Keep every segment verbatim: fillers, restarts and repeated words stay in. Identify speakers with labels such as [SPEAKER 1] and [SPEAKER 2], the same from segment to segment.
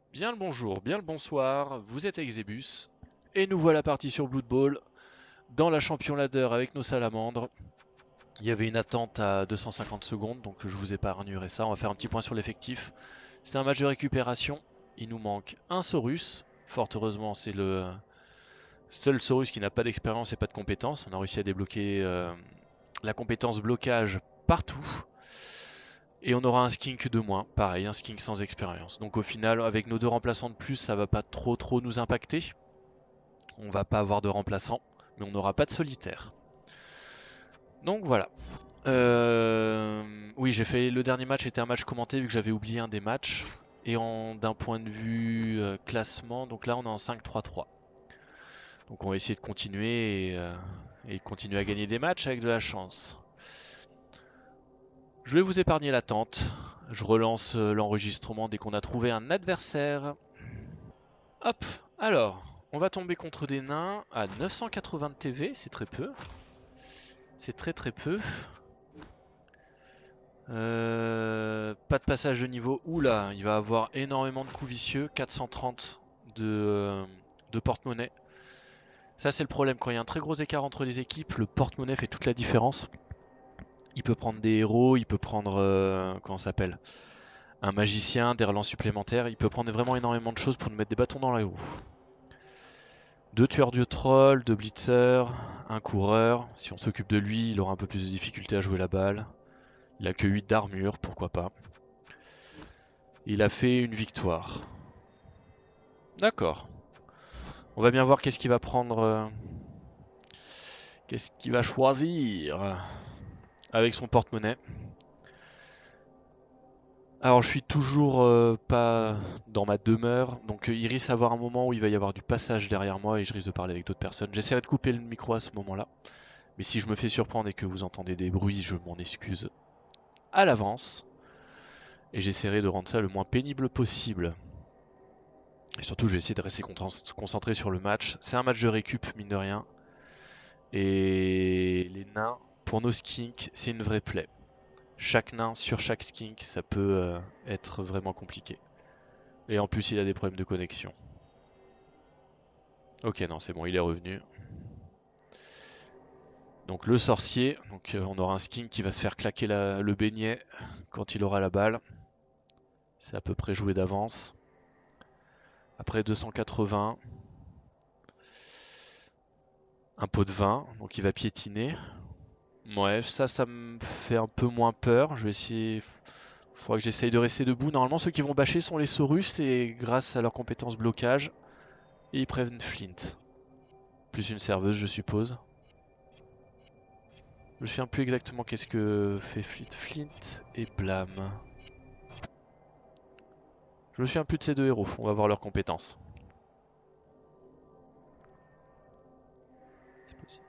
[SPEAKER 1] Bien le bonjour, bien le bonsoir, vous êtes Exebus, et nous voilà partis sur Blood Bowl, dans la Champion Ladder avec nos salamandres. Il y avait une attente à deux cent cinquante secondes, donc je vous épargnerai ça, on va faire un petit point sur l'effectif. C'est un match de récupération, il nous manque un Saurus, fort heureusement c'est le seul Saurus qui n'a pas d'expérience et pas de compétences, on a réussi à débloquer euh, la compétence blocage partout. Et on aura un skink de moins, pareil, un skink sans expérience. Donc au final, avec nos deux remplaçants de plus, ça va pas trop trop nous impacter. On va pas avoir de remplaçant, mais on n'aura pas de solitaire. Donc voilà. Euh, Oui, j'ai fait le dernier match était un match commenté vu que j'avais oublié un des matchs. Et d'un point de vue euh, classement, donc là on est en cinq trois trois. Donc on va essayer de continuer et, euh, et continuer à gagner des matchs avec de la chance. Je vais vous épargner l'attente. Je relance euh, l'enregistrement dès qu'on a trouvé un adversaire. Hop, alors, on va tomber contre des nains à neuf cent quatre-vingts de T V, c'est très peu. C'est très très peu. Euh, pas de passage de niveau. Oula, il va avoir énormément de coups vicieux. quatre cent trente de, euh, de porte-monnaie. Ça c'est le problème, quand il y a un très gros écart entre les équipes, le porte-monnaie fait toute la différence. Il peut prendre des héros, il peut prendre... Euh, comment ça s'appelle, un magicien, des relents supplémentaires. Il peut prendre vraiment énormément de choses pour nous mettre des bâtons dans la roue. Deux tueurs de troll, deux blitzers, un coureur. Si on s'occupe de lui, il aura un peu plus de difficulté à jouer la balle. Il a que huit d'armure, pourquoi pas. Il a fait une victoire. D'accord. On va bien voir qu'est-ce qu'il va prendre. Euh, qu'est-ce qu'il va choisir avec son porte-monnaie. Alors je suis toujours euh, pas dans ma demeure, donc euh, il risque d'avoir un moment où il va y avoir du passage derrière moi et je risque de parler avec d'autres personnes. J'essaierai de couper le micro à ce moment-là. Mais si je me fais surprendre et que vous entendez des bruits, je m'en excuse à l'avance. Et j'essaierai de rendre ça le moins pénible possible. Et surtout, je vais essayer de rester concentré sur le match. C'est un match de récup, mine de rien. Et les nains, pour nos skinks, c'est une vraie plaie. Chaque nain sur chaque skink, ça peut euh, être vraiment compliqué. Et en plus, il a des problèmes de connexion. Ok, non, c'est bon, il est revenu. Donc le sorcier, donc euh, on aura un skink qui va se faire claquer la, le beignet quand il aura la balle. C'est à peu près joué d'avance. Après deux cent quatre-vingts. Un pot de vin, donc il va piétiner. Ouais, ça, ça me fait un peu moins peur. Je vais essayer. Il faudra que j'essaye de rester debout. Normalement, ceux qui vont bâcher sont les Saurus et grâce à leurs compétences blocage. Et ils prennent Flint. Plus une serveuse, je suppose. Je me souviens plus exactement qu'est-ce que fait Flint. Flint et Blam. Je me souviens plus de ces deux héros. On va voir leurs compétences. C'est possible.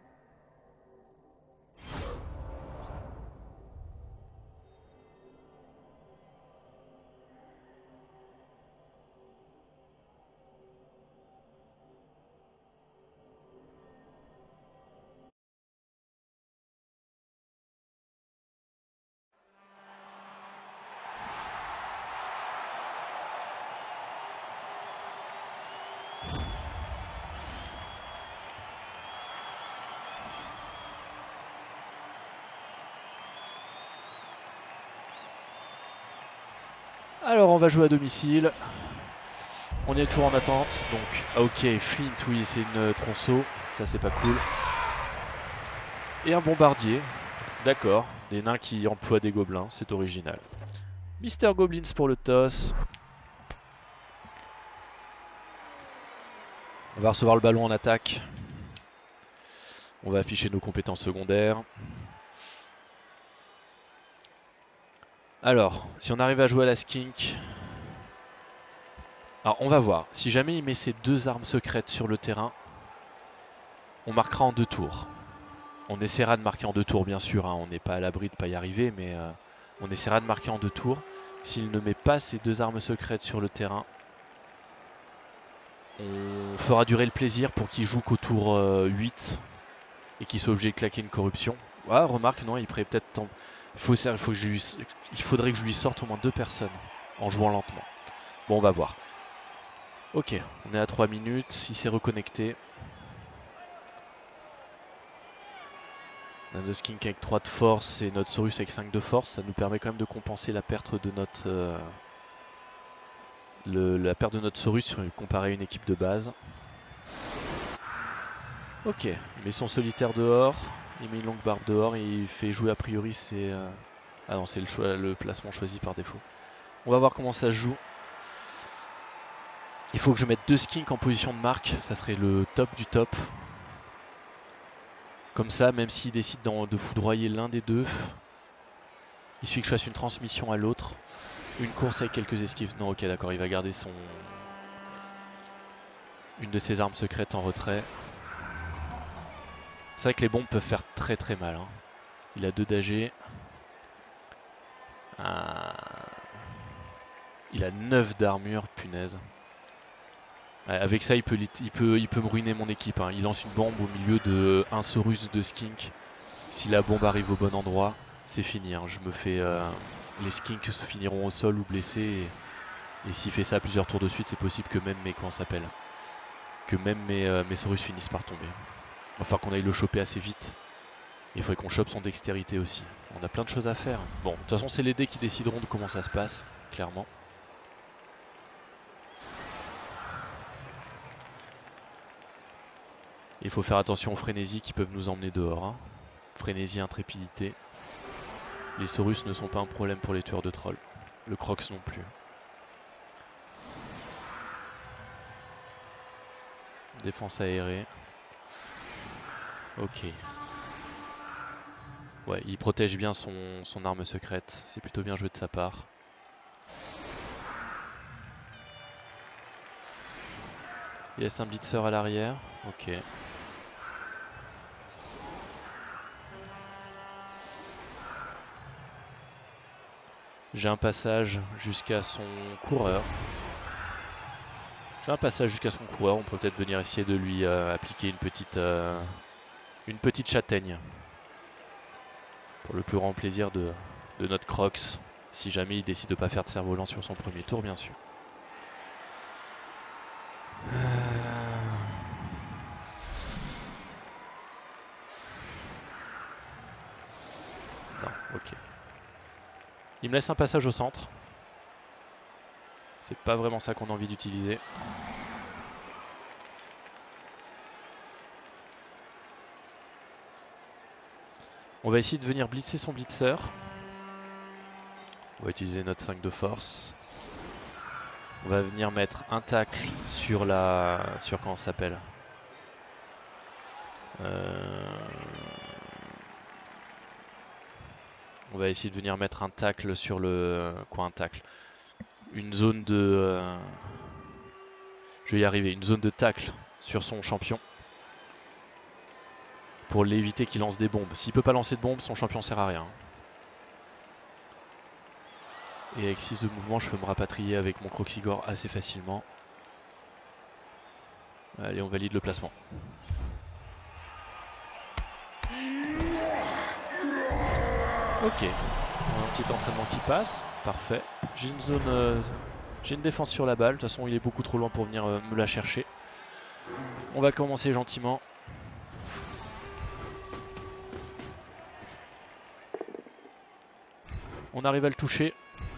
[SPEAKER 1] Alors, on va jouer à domicile. On est toujours en attente. Donc, ah, ok, Flint, oui, c'est une tronçon. Ça, c'est pas cool. Et un bombardier. D'accord. Des nains qui emploient des gobelins. C'est original. Mister Goblins pour le toss. On va recevoir le ballon en attaque. On va afficher nos compétences secondaires. Alors, si on arrive à jouer à la skink... Alors, on va voir. Si jamais il met ses deux armes secrètes sur le terrain, on marquera en deux tours. On essaiera de marquer en deux tours, bien sûr. Hein. On n'est pas à l'abri de ne pas y arriver, mais euh, on essaiera de marquer en deux tours. S'il ne met pas ses deux armes secrètes sur le terrain, on fera durer le plaisir pour qu'il joue qu'au tour euh, huit et qu'il soit obligé de claquer une corruption. Ah, remarque, non, il pourrait peut-être... Il, faut, il, faut lui... il faudrait que je lui sorte au moins deux personnes en jouant lentement. Bon, on va voir. Ok, on est à trois minutes, il s'est reconnecté. On a notre Skink avec trois de force et notre Saurus avec cinq de force. Ça nous permet quand même de compenser la perte de notre, euh, le, la perte de notre Saurus comparé à une équipe de base. Ok, il met son solitaire dehors, il met une longue barbe dehors et il fait jouer a priori c'est... Euh... Ah non, c'est le, le placement choisi par défaut. On va voir comment ça se joue. Il faut que je mette deux skinks en position de marque, ça serait le top du top. Comme ça, même s'il décide de foudroyer l'un des deux, il suffit que je fasse une transmission à l'autre. Une course avec quelques esquives. Non, ok, d'accord, il va garder son... une de ses armes secrètes en retrait. C'est vrai que les bombes peuvent faire très très mal. Hein. Il a deux d'A G. Ah... Il a neuf d'armure, punaise. Avec ça, il peut, il peut, il peut me ruiner mon équipe. Hein. Il lance une bombe au milieu de un Saurus de Skink. Si la bombe arrive au bon endroit, c'est fini. Hein. Je me fais, euh, les Skinks se finiront au sol ou blessés. Et, et s'il fait ça à plusieurs tours de suite, c'est possible que même mes comment s'appelle, que même mes, euh, mes Saurus finissent par tomber. Il va falloir qu'on aille le choper assez vite. Il faudrait qu'on chope son dextérité aussi. On a plein de choses à faire. Bon, de toute façon, c'est les dés qui décideront de comment ça se passe, clairement. Il faut faire attention aux frénésies qui peuvent nous emmener dehors. Hein. Frénésie, intrépidité. Les Saurus ne sont pas un problème pour les tueurs de trolls. Le Crocs non plus. Défense aérée. Ok. Ouais, il protège bien son, son arme secrète. C'est plutôt bien joué de sa part. Il laisse un blitzer à l'arrière. Ok. J'ai un passage jusqu'à son coureur. J'ai un passage jusqu'à son coureur. On peut peut-être venir essayer de lui euh, appliquer une petite, euh, une petite châtaigne. Pour le plus grand plaisir de, de notre Crocs. Si jamais il décide de ne pas faire de cerf-volant sur son premier tour, bien sûr. Euh... Non, ok. Il me laisse un passage au centre. C'est pas vraiment ça qu'on a envie d'utiliser. On va essayer de venir blitzer son blitzer. On va utiliser notre cinq de force. On va venir mettre un tacle sur la... sur comment ça s'appelle euh... On va essayer de venir mettre un tacle sur le... Quoi un tacle Une zone de... Euh... Je vais y arriver. Une zone de tacle sur son champion. Pour l'éviter qu'il lance des bombes. S'il peut pas lancer de bombes, son champion sert à rien. Et avec six de mouvement, je peux me rapatrier avec mon Croxigore assez facilement. Allez, on valide le placement. Ok, un petit entraînement qui passe, parfait. J'ai une zone, euh, j'ai une défense sur la balle. De toute façon, il est beaucoup trop loin pour venir euh, me la chercher. On va commencer gentiment. On arrive à le toucher.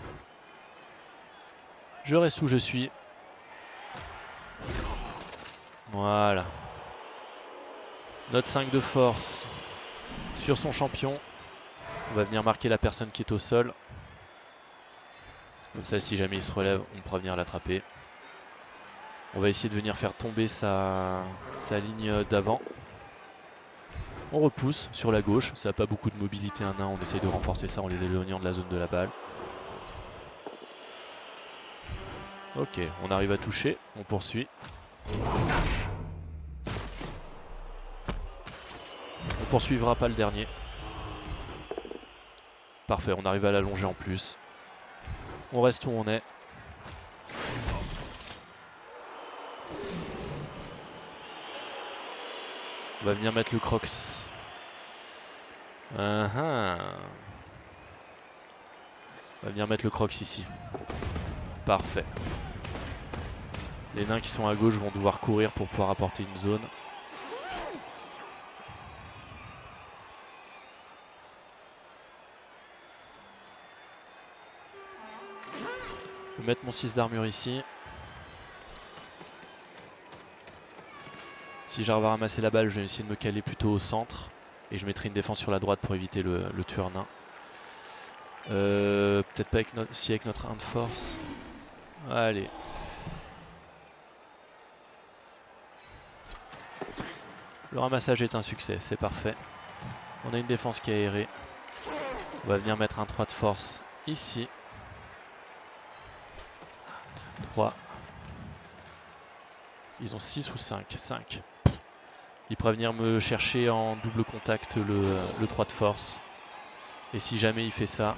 [SPEAKER 1] Je reste où je suis. Voilà. Notre cinq de force sur son champion. On va venir marquer la personne qui est au sol. Comme ça, si jamais il se relève, on pourra venir l'attraper. On va essayer de venir faire tomber sa, sa ligne d'avant. On repousse sur la gauche. Ça n'a pas beaucoup de mobilité un nain. On essaye de renforcer ça en les éloignant de la zone de la balle. Ok, on arrive à toucher. On poursuit. On poursuivra pas le dernier. Parfait, on arrive à l'allonger en plus. On reste où on est. On va venir mettre le Crocs. Uh -huh. On va venir mettre le Crocs ici. Parfait. Les nains qui sont à gauche vont devoir courir pour pouvoir apporter une zone. Je vais mettre mon six d'armure ici. Si j'arrive à ramasser la balle, je vais essayer de me caler plutôt au centre. Et je mettrai une défense sur la droite pour éviter le, le tueur nain. Euh, Peut-être pas avec notre, si avec notre un de force. Allez. Le ramassage est un succès, c'est parfait. On a une défense qui est aérée. On va venir mettre un trois de force ici. trois. Ils ont six ou cinq. cinq. Il pourrait venir me chercher en double contact le, le trois de force. Et si jamais il fait ça,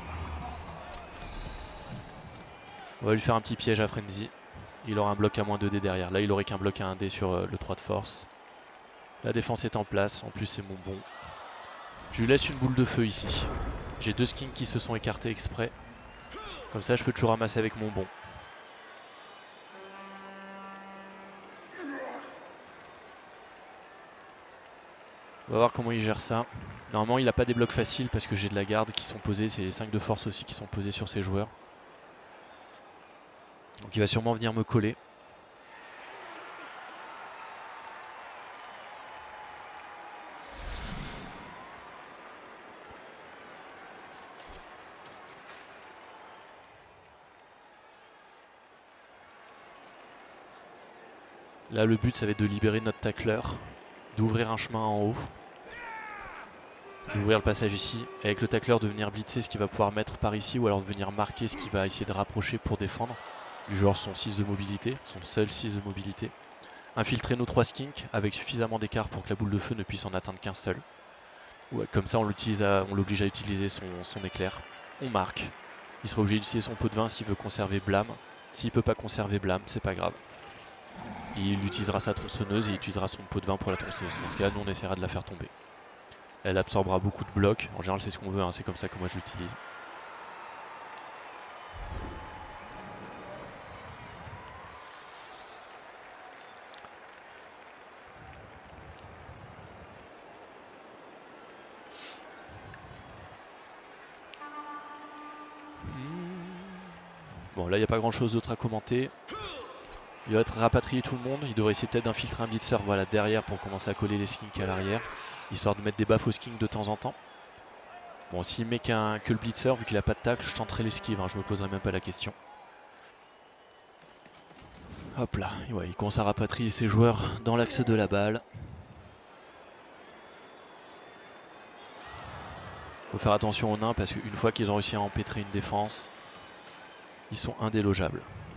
[SPEAKER 1] on va lui faire un petit piège à Frenzy. Il aura un bloc à moins deux dés derrière. Là, il aurait qu'un bloc à un dé sur le trois de force. La défense est en place. En plus, c'est mon bon. Je lui laisse une boule de feu ici. J'ai deux skins qui se sont écartés exprès. Comme ça, je peux toujours ramasser avec mon bon. On va voir comment il gère ça. Normalement, il n'a pas des blocs faciles parce que j'ai de la garde qui sont posés. C'est les cinq de force aussi qui sont posés sur ses joueurs. Donc il va sûrement venir me coller. Là, le but, ça va être de libérer notre tacleur, d'ouvrir un chemin en haut, d'ouvrir le passage ici, et avec le tacleur de venir blitzer ce qu'il va pouvoir mettre par ici, ou alors de venir marquer ce qu'il va essayer de rapprocher pour défendre, du genre son six de mobilité, son seul six de mobilité. Infiltrer nos trois skinks avec suffisamment d'écart pour que la boule de feu ne puisse en atteindre qu'un seul. Ouais, comme ça, on l'oblige à utiliser son, son éclair. On marque. Il sera obligé d'utiliser son pot de vin s'il veut conserver blâme. S'il peut pas conserver blâme, c'est pas grave. Il utilisera sa tronçonneuse et il utilisera son pot de vin pour la tronçonneuse. Dans ce cas-là, nous on essaiera de la faire tomber. Elle absorbera beaucoup de blocs. En général, c'est ce qu'on veut, hein. C'est comme ça que moi je l'utilise. Bon, là, il n'y a pas grand-chose d'autre à commenter. Il va être rapatrier tout le monde. Il devrait essayer peut-être d'infiltrer un blitzer voilà, derrière pour commencer à coller les skinks à l'arrière. Histoire de mettre des baffes aux skinks de temps en temps. Bon, s'il met qu'un que le blitzer, vu qu'il n'a pas de tacle, je tenterai l'esquive. Hein, je me poserai même pas la question. Hop là. Ouais, il commence à rapatrier ses joueurs dans l'axe de la balle. Faut faire attention aux nains parce qu'une fois qu'ils ont réussi à empêtrer une défense, ils sont indélogeables.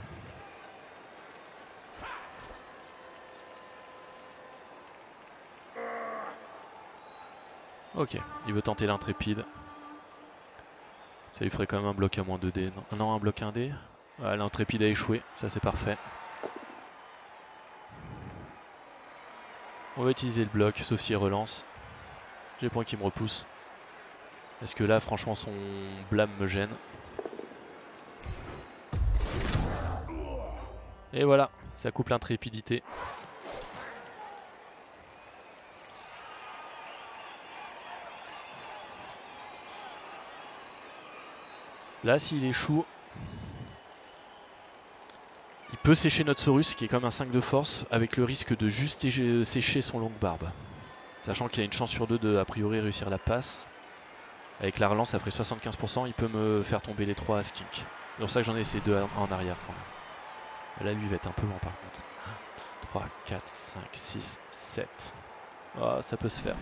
[SPEAKER 1] Ok, il veut tenter l'intrépide. Ça lui ferait quand même un bloc à moins deux dés. Non, non un bloc un dé. Ah, l'intrépide a échoué, ça c'est parfait. On va utiliser le bloc, sauf s'il relance. J'ai pas envie qu'il me repousse. Parce que là, franchement, son blâme me gêne. Et voilà, ça coupe l'intrépidité. Là, s'il échoue, il peut sécher notre Saurus, qui est comme un cinq de force, avec le risque de juste sécher son longue barbe. Sachant qu'il a une chance sur deux de, a priori, réussir la passe. Avec la relance, ça ferait soixante-quinze pour cent, il peut me faire tomber les trois à skink. C'est pour ça que j'en ai ces deux en arrière quand même. Là, lui, il va être un peu lent par contre. trois, quatre, cinq, six, sept. Oh, ça peut se faire.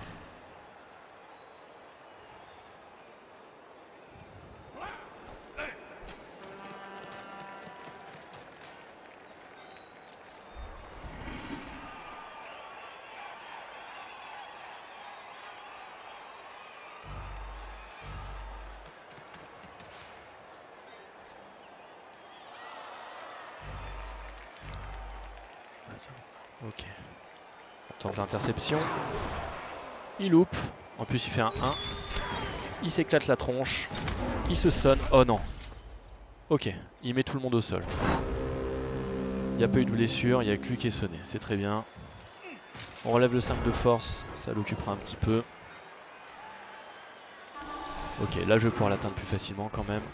[SPEAKER 1] Ok. Attends l'interception. Il loupe. En plus il fait un un. Il s'éclate la tronche. Il se sonne. Oh non. Ok. Il met tout le monde au sol. n'y a pas eu de blessure, il n'y a que lui qui est sonné, c'est très bien. On relève le cinq de force, ça l'occupera un petit peu. Ok, là je vais pouvoir l'atteindre plus facilement quand même.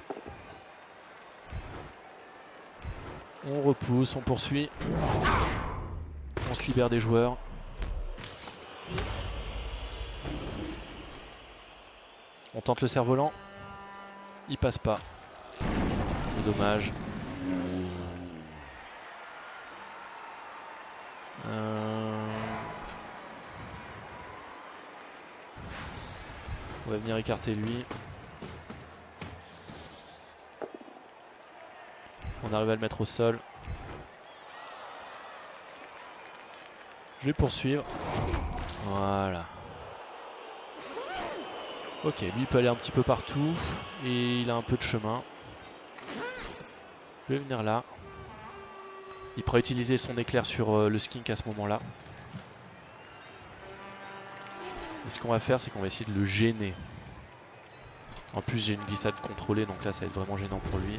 [SPEAKER 1] On repousse, on poursuit. On se libère des joueurs. On tente le cerf-volant. Il passe pas. C'est dommage. Euh... On va venir écarter lui. On arrive à le mettre au sol. Je vais poursuivre. Voilà. Ok, lui il peut aller un petit peu partout. Et il a un peu de chemin. Je vais venir là. Il pourra utiliser son éclair sur euh, le skink à ce moment-là. Et ce qu'on va faire, c'est qu'on va essayer de le gêner. En plus, j'ai une glissade contrôlée, donc là, ça va être vraiment gênant pour lui.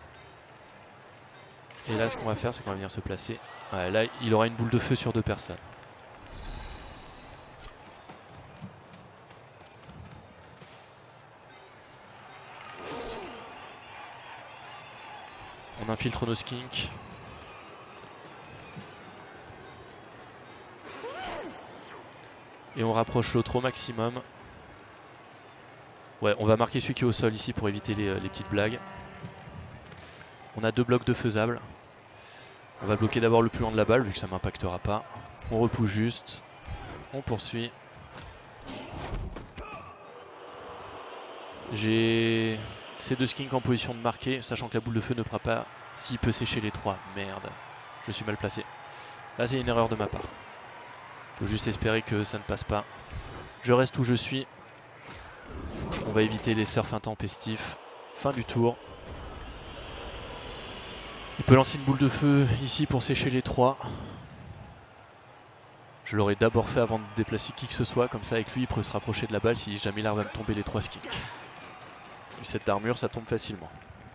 [SPEAKER 1] Et là, ce qu'on va faire, c'est qu'on va venir se placer. Ouais, là, il aura une boule de feu sur deux personnes. On infiltre nos skinks. Et on rapproche l'autre au maximum. Ouais, on va marquer celui qui est au sol ici pour éviter les, les petites blagues. On a deux blocs de faisables. On va bloquer d'abord le plus loin de la balle vu que ça m'impactera pas. On repousse juste. On poursuit. J'ai ces deux skinks en position de marquer, sachant que la boule de feu ne fera pas s'il peut sécher les trois. Merde, je suis mal placé. Là c'est une erreur de ma part. Faut juste espérer que ça ne passe pas. Je reste où je suis. On va éviter les surfs intempestifs. Fin du tour. Il peut lancer une boule de feu ici pour sécher les trois. Je l'aurais d'abord fait avant de déplacer qui que ce soit. Comme ça avec lui il peut se rapprocher de la balle si jamais il arrive à me tomber les trois skinks. Du set d'armure ça tombe facilement.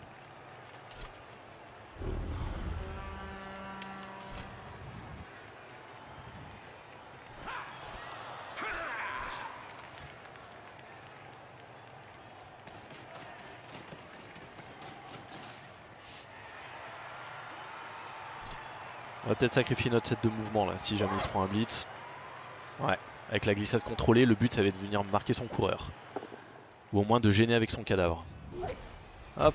[SPEAKER 1] On va peut-être sacrifier notre set de mouvement là, si jamais il se prend un blitz. Ouais, avec la glissade contrôlée, le but ça va être de venir marquer son coureur. Ou au moins de gêner avec son cadavre. Hop.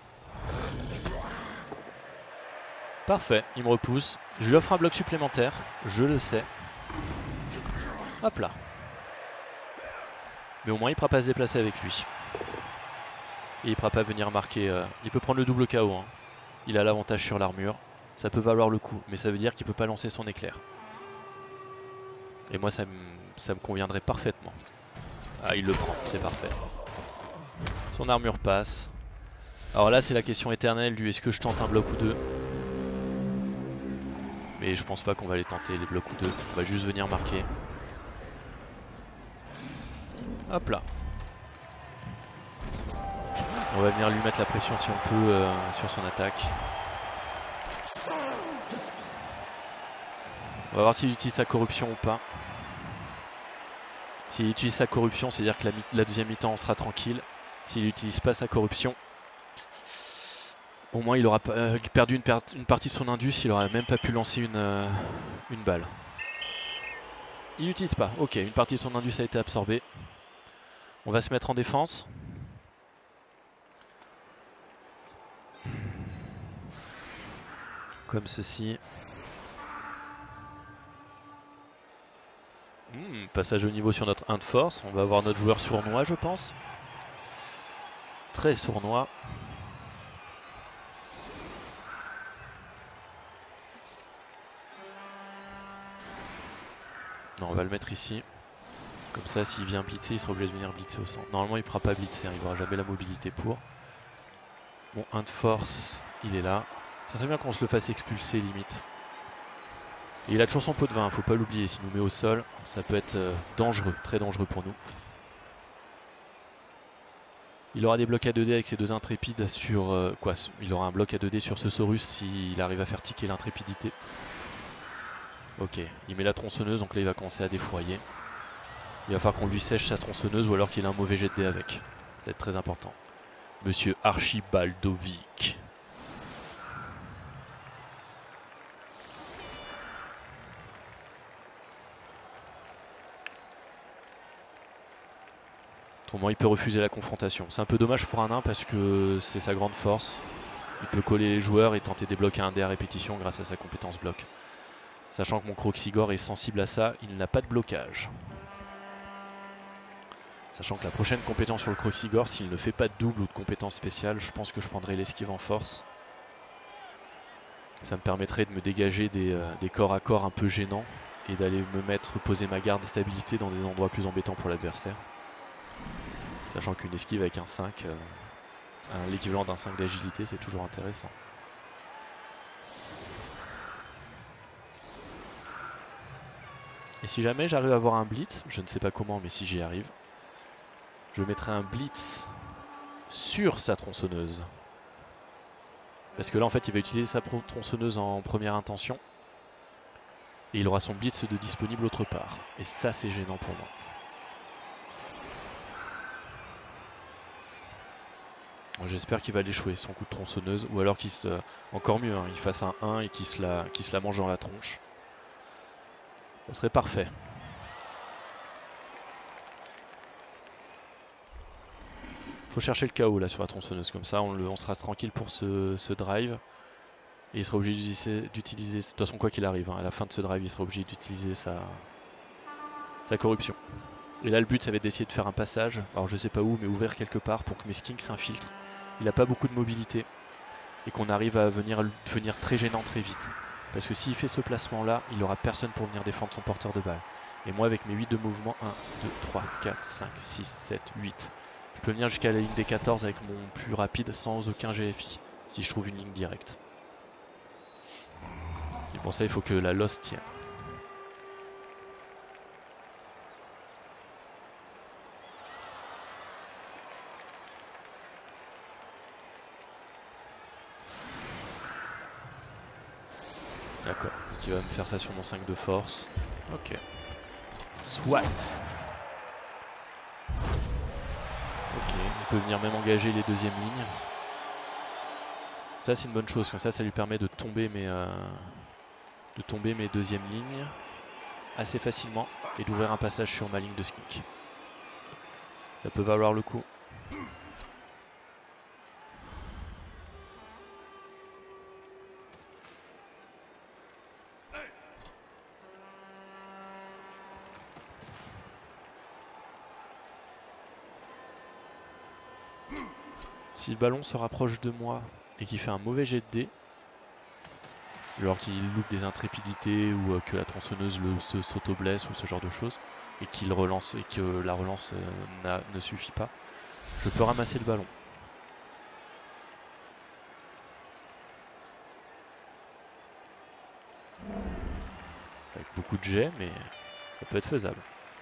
[SPEAKER 1] Parfait, il me repousse. Je lui offre un bloc supplémentaire, je le sais. Hop là. Mais au moins il ne pourra pas se déplacer avec lui. Et il ne pourra pas venir marquer... Euh... Il peut prendre le double K O. Hein. Il a l'avantage sur l'armure. Ça peut valoir le coup, mais ça veut dire qu'il ne peut pas lancer son éclair. Et moi ça me, ça me conviendrait parfaitement. Ah il le prend, c'est parfait. Son armure passe. Alors là c'est la question éternelle du est-ce que je tente un bloc ou deux. Mais je pense pas qu'on va les tenter les blocs ou deux. On va juste venir marquer. Hop là. On va venir lui mettre la pression si on peut euh, sur son attaque. On va voir s'il utilise sa corruption ou pas. S'il utilise sa corruption, c'est-à-dire que la, la deuxième mi-temps on sera tranquille. S'il n'utilise pas sa corruption, au moins il aura euh, perdu une, per une partie de son indus, il n'aura même pas pu lancer une, euh, une balle. Il n'utilise pas, ok, une partie de son indus a été absorbée. On va se mettre en défense. Comme ceci. Hmm, passage au niveau sur notre un de force. On va avoir notre joueur sournois, je pense. Très sournois. Non, on va le mettre ici. Comme ça, s'il vient blitzer, il sera obligé de venir blitzer au centre. Normalement, il ne pourra pas blitzer, il n'aura jamais la mobilité pour. Bon, un de force, il est là. Ça serait bien qu'on se le fasse expulser, limite. Et il a toujours son pot de vin, faut pas l'oublier. S'il nous met au sol, ça peut être euh, dangereux, très dangereux pour nous. Il aura des blocs à deux dés avec ses deux intrépides sur... Euh, quoi Il aura un bloc à deux dés sur ce Saurus s'il arrive à faire ticker l'intrépidité. Ok, il met la tronçonneuse, donc là il va commencer à défourailler. Il va falloir qu'on lui sèche sa tronçonneuse ou alors qu'il a un mauvais jet de dés avec. Ça va être très important. Monsieur Archibaldovic. Autrement, il peut refuser la confrontation. C'est un peu dommage pour un nain parce que c'est sa grande force. Il peut coller les joueurs et tenter des blocs à un dé à répétition grâce à sa compétence bloc. Sachant que mon Kroxigor est sensible à ça, il n'a pas de blocage. Sachant que la prochaine compétence sur le Kroxigor, s'il ne fait pas de double ou de compétence spéciale, je pense que je prendrai l'esquive en force. Ça me permettrait de me dégager des, euh, des corps à corps un peu gênants et d'aller me mettre, poser ma garde et stabilité dans des endroits plus embêtants pour l'adversaire. Sachant qu'une esquive avec un cinq, euh, l'équivalent d'un cinq d'agilité, c'est toujours intéressant. Et si jamais j'arrive à avoir un blitz, je ne sais pas comment, mais si j'y arrive, je mettrai un blitz sur sa tronçonneuse. Parce que là, en fait, il va utiliser sa tronçonneuse en première intention. Et il aura son blitz de disponible autre part. Et ça, c'est gênant pour moi. J'espère qu'il va l'échouer, son coup de tronçonneuse. Ou alors qu'il se... Encore mieux, hein, il fasse un un et qu'il se, la... qu'il se la mange dans la tronche. Ça serait parfait. Faut chercher le chaos là sur la tronçonneuse. Comme ça, on, le... on sera tranquille pour ce, ce drive. Et il sera obligé d'utiliser... De toute façon, quoi qu'il arrive, hein, à la fin de ce drive, il sera obligé d'utiliser sa... sa corruption. Et là, le but, ça va être d'essayer de faire un passage. Alors, je sais pas où, mais ouvrir quelque part pour que mes skinks s'infiltrent. Il n'a pas beaucoup de mobilité. Et qu'on arrive à venir devenir très gênant très vite. Parce que s'il fait ce placement-là, il n'aura personne pour venir défendre son porteur de balle. Et moi, avec mes huit de mouvement, un, deux, trois, quatre, cinq, six, sept, huit, je peux venir jusqu'à la ligne des quatorze avec mon plus rapide sans aucun G F I. Si je trouve une ligne directe. Et pour ça, il faut que la loss tienne. D'accord, il va me faire ça sur mon cinq de force. Ok. Soit. Ok, il peut venir même engager les deuxièmes lignes. Ça, c'est une bonne chose, comme ça, ça lui permet de tomber mes, euh, de tomber mes deuxièmes lignes assez facilement et d'ouvrir un passage sur ma ligne de skink. Ça peut valoir le coup. Si le ballon se rapproche de moi et qu'il fait un mauvais jet de dés, genre qu'il loupe des intrépidités ou euh, que la tronçonneuse le, se s'auto-blesse ou ce genre de choses, et qu'il relance et que la relance euh, ne suffit pas, je peux ramasser le ballon. Avec beaucoup de jets, mais ça peut être faisable.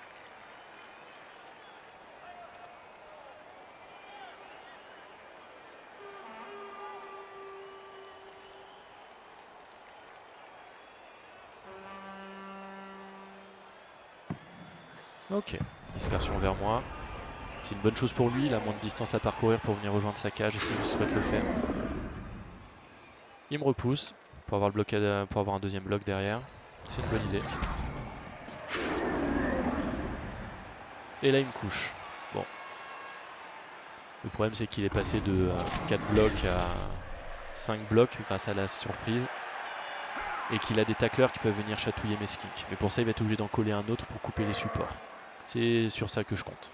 [SPEAKER 1] Ok, dispersion vers moi. C'est une bonne chose pour lui, il a moins de distance à parcourir pour venir rejoindre sa cage s'il souhaite le faire. Il me repousse pour avoir, le bloc à, pour avoir un deuxième bloc derrière. C'est une bonne idée. Et là il me couche. Bon. Le problème c'est qu'il est passé de euh, quatre blocs à cinq blocs grâce à la surprise. Et qu'il a des tacleurs qui peuvent venir chatouiller mes skinks. Mais pour ça il va être obligé d'en coller un autre pour couper les supports. C'est sur ça que je compte.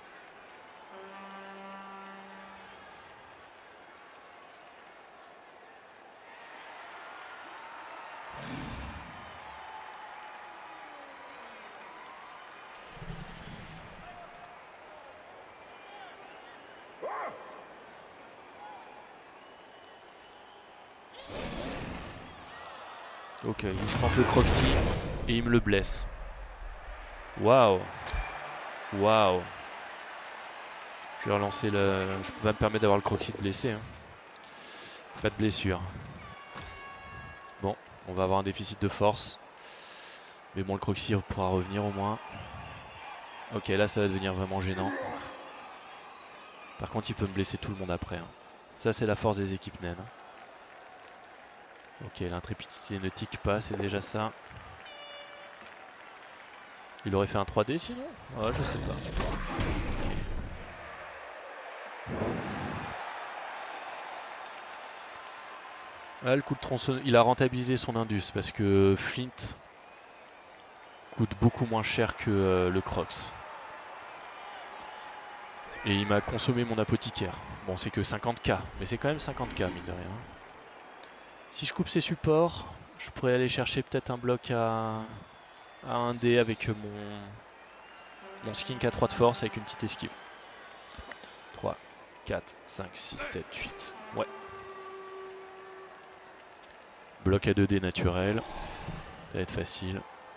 [SPEAKER 1] Ok, il se tente le Croxy et il me le blesse. Waouh. Waouh. Je vais relancer le... Je peux pas me permettre d'avoir le Croxy de blessé. Hein. Pas de blessure. Bon, on va avoir un déficit de force. Mais bon, le Croxy pourra revenir au moins. Ok, là ça va devenir vraiment gênant. Par contre, il peut me blesser tout le monde après. Hein. Ça, c'est la force des équipes naines. Ok, l'intrépidité ne tique pas, c'est déjà ça. Il aurait fait un trois D sinon? Ah, je sais pas. Ah, le coup de tronçonneuse, il a rentabilisé son indus parce que Flint coûte beaucoup moins cher que euh, le Crocs. Et il m'a consommé mon apothicaire. Bon, c'est que cinquante K, mais c'est quand même cinquante K, mine de rien. Si je coupe ses supports, je pourrais aller chercher peut-être un bloc à, à un dé avec mon, mon skink à trois de force avec une petite esquive. trois, quatre, cinq, six, sept, huit. Ouais. Bloc à deux dés naturel. Ça va être facile.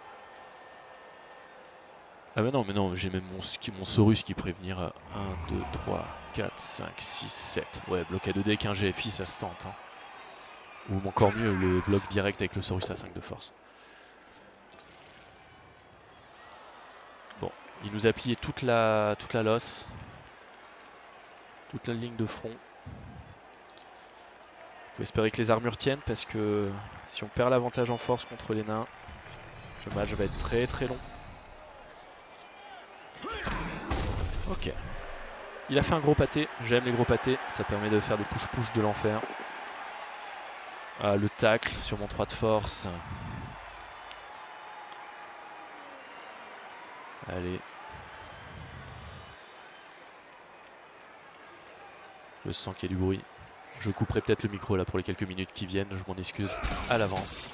[SPEAKER 1] Ah mais non, mais non, j'ai même mon, mon Saurus qui prévenir à un, deux, trois, quatre, cinq, six, sept. Ouais, bloc à deux dés avec un G F I, ça se tente. Hein. Ou encore mieux, le bloc direct avec le Saurus à cinq de force. Bon, il nous a plié toute la, toute la losse. Toute la ligne de front. Faut espérer que les armures tiennent parce que si on perd l'avantage en force contre les nains, le match va être très très long. Ok. Il a fait un gros pâté, j'aime les gros pâtés, ça permet de faire des push-push de l'enfer. Ah, le tacle sur mon trois de force. Allez. Je sens qu'il y a du bruit. Je couperai peut-être le micro là pour les quelques minutes qui viennent, je m'en excuse à l'avance.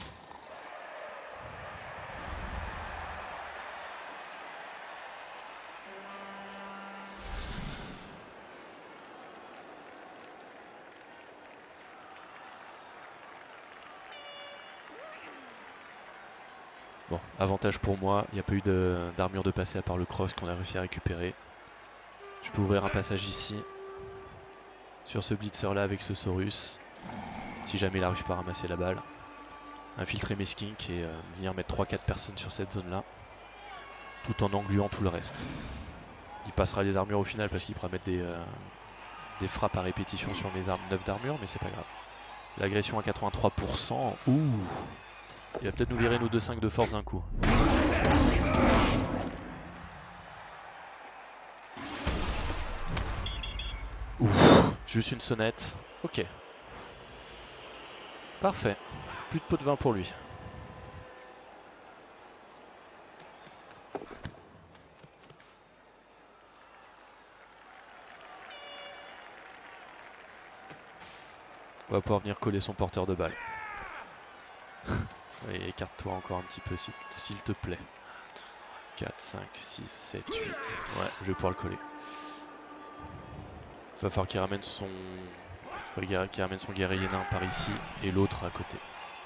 [SPEAKER 1] Bon, avantage pour moi, il n'y a pas eu d'armure de, de passé à part le cross qu'on a réussi à récupérer. Je peux ouvrir un passage ici, sur ce blitzer là avec ce Saurus, si jamais il n'arrive pas à ramasser la balle. Infiltrer mes skinks et euh, venir mettre trois quatre personnes sur cette zone là, tout en engluant tout le reste. Il passera les armures au final parce qu'il pourra mettre des, euh, des frappes à répétition sur mes armes neuf d'armure, mais c'est pas grave. L'agression à quatre-vingt-trois pour cent, ouh! Il va peut-être nous virer nos deux cinq de force d'un coup. Ouf, juste une sonnette. Ok. Parfait. Plus de pot de vin pour lui. On va pouvoir venir coller son porteur de balle. Allez, écarte-toi encore un petit peu s'il te plaît. quatre, cinq, six, sept, huit. Ouais, je vais pouvoir le coller. Il va falloir qu'il ramène son... Il va qu'il ramène son guerrier nain par ici et l'autre à côté.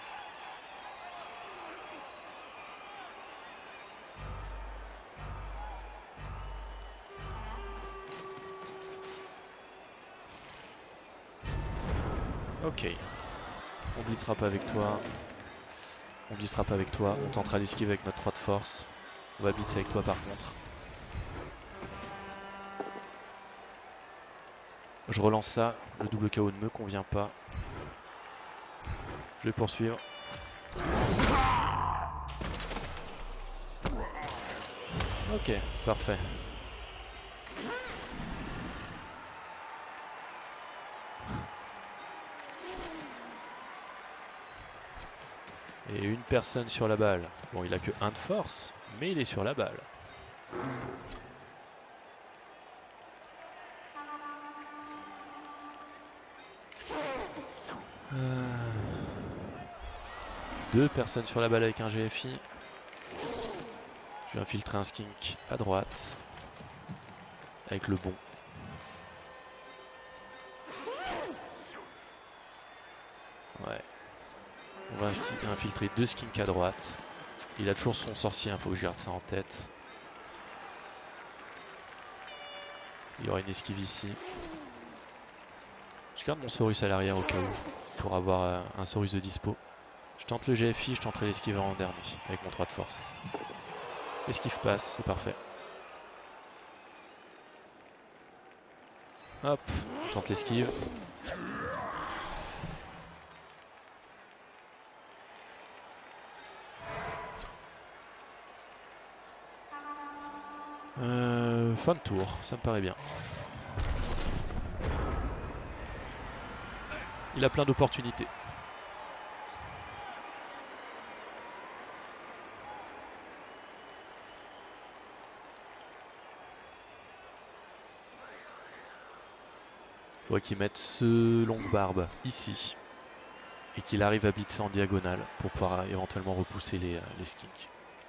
[SPEAKER 1] Ok. On blitzera pas avec toi. On blitzera pas avec toi. On tentera l'esquive avec notre trois de force. On va blitz avec toi par contre. Je relance ça. Le double K O ne me convient pas. Je vais poursuivre. Ok, parfait. Et une personne sur la balle. Bon, il a que un de force, mais il est sur la balle. Euh... Deux personnes sur la balle avec un G F I. Je vais infiltrer un skink à droite. Avec le bon. Ouais. On va infiltrer deux skinks à droite. Il a toujours son sorcier, il faut que je garde ça en tête. Il y aura une esquive ici. Je garde mon Saurus à l'arrière au cas où, pour avoir euh, un Saurus de dispo. Je tente le G F I, je tenterai l'esquive en dernier, avec mon trois de force. L'esquive passe, c'est parfait. Hop, on tente l'esquive. Euh, fin de tour, ça me paraît bien. Il a plein d'opportunités. Il faudrait qu'il mette ce longue barbe ici. Et qu'il arrive à blitzer en diagonale pour pouvoir éventuellement repousser les, les skinks.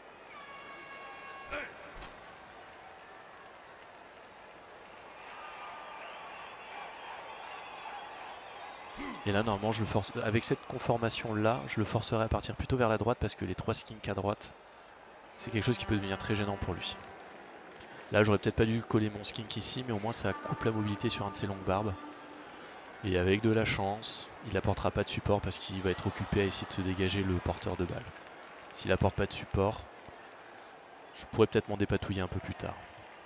[SPEAKER 1] Et là, normalement, je le force, avec cette conformation-là, je le forcerai à partir plutôt vers la droite parce que les trois skinks à droite, c'est quelque chose qui peut devenir très gênant pour lui. Là, j'aurais peut-être pas dû coller mon skink ici, mais au moins ça coupe la mobilité sur un de ses longues barbes. Et avec de la chance, il n'apportera pas de support parce qu'il va être occupé à essayer de se dégager le porteur de balle. S'il n'apporte pas de support, je pourrais peut-être m'en dépatouiller un peu plus tard.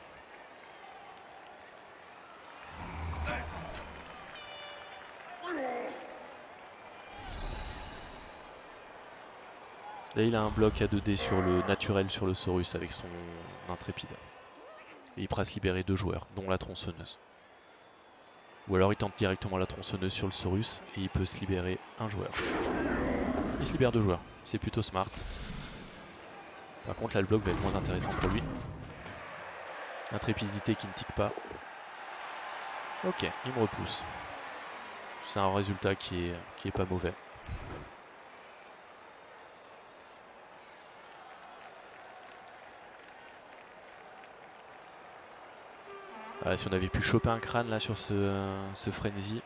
[SPEAKER 1] Là, il a un bloc à deux dés sur le naturel sur le Saurus avec son intrépide. Et il pourra se libérer deux joueurs, dont la tronçonneuse. Ou alors il tente directement la tronçonneuse sur le Saurus et il peut se libérer un joueur. Il se libère deux joueurs, c'est plutôt smart. Par contre là le bloc va être moins intéressant pour lui. Intrépidité qui ne tique pas. Ok, il me repousse. C'est un résultat qui est, qui est pas mauvais. Ah, si on avait pu choper un crâne là sur ce, ce frenzy,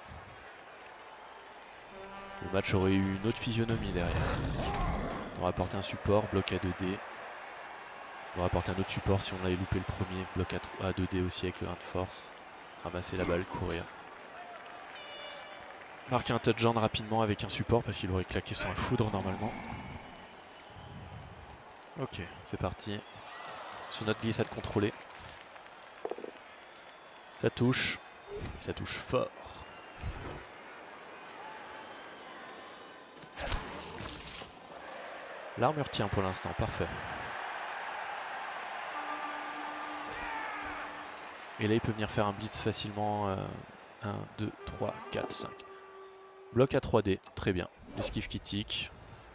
[SPEAKER 1] le match aurait eu une autre physionomie derrière. On aurait apporté un support, bloc à deux dés. On aurait apporté un autre support si on avait loupé le premier, bloc à deux dés aussi avec le un de force. Ramasser la balle, courir. Marquer un touchdown rapidement avec un support parce qu'il aurait claqué sur un foudre normalement. Ok, c'est parti. Sur notre glissade contrôlée. Ça touche. Ça touche fort. L'armure tient pour l'instant, parfait. Et là il peut venir faire un blitz facilement. Euh, un, deux, trois, quatre, cinq. Bloc à trois dés, très bien. L'esquive qui tique.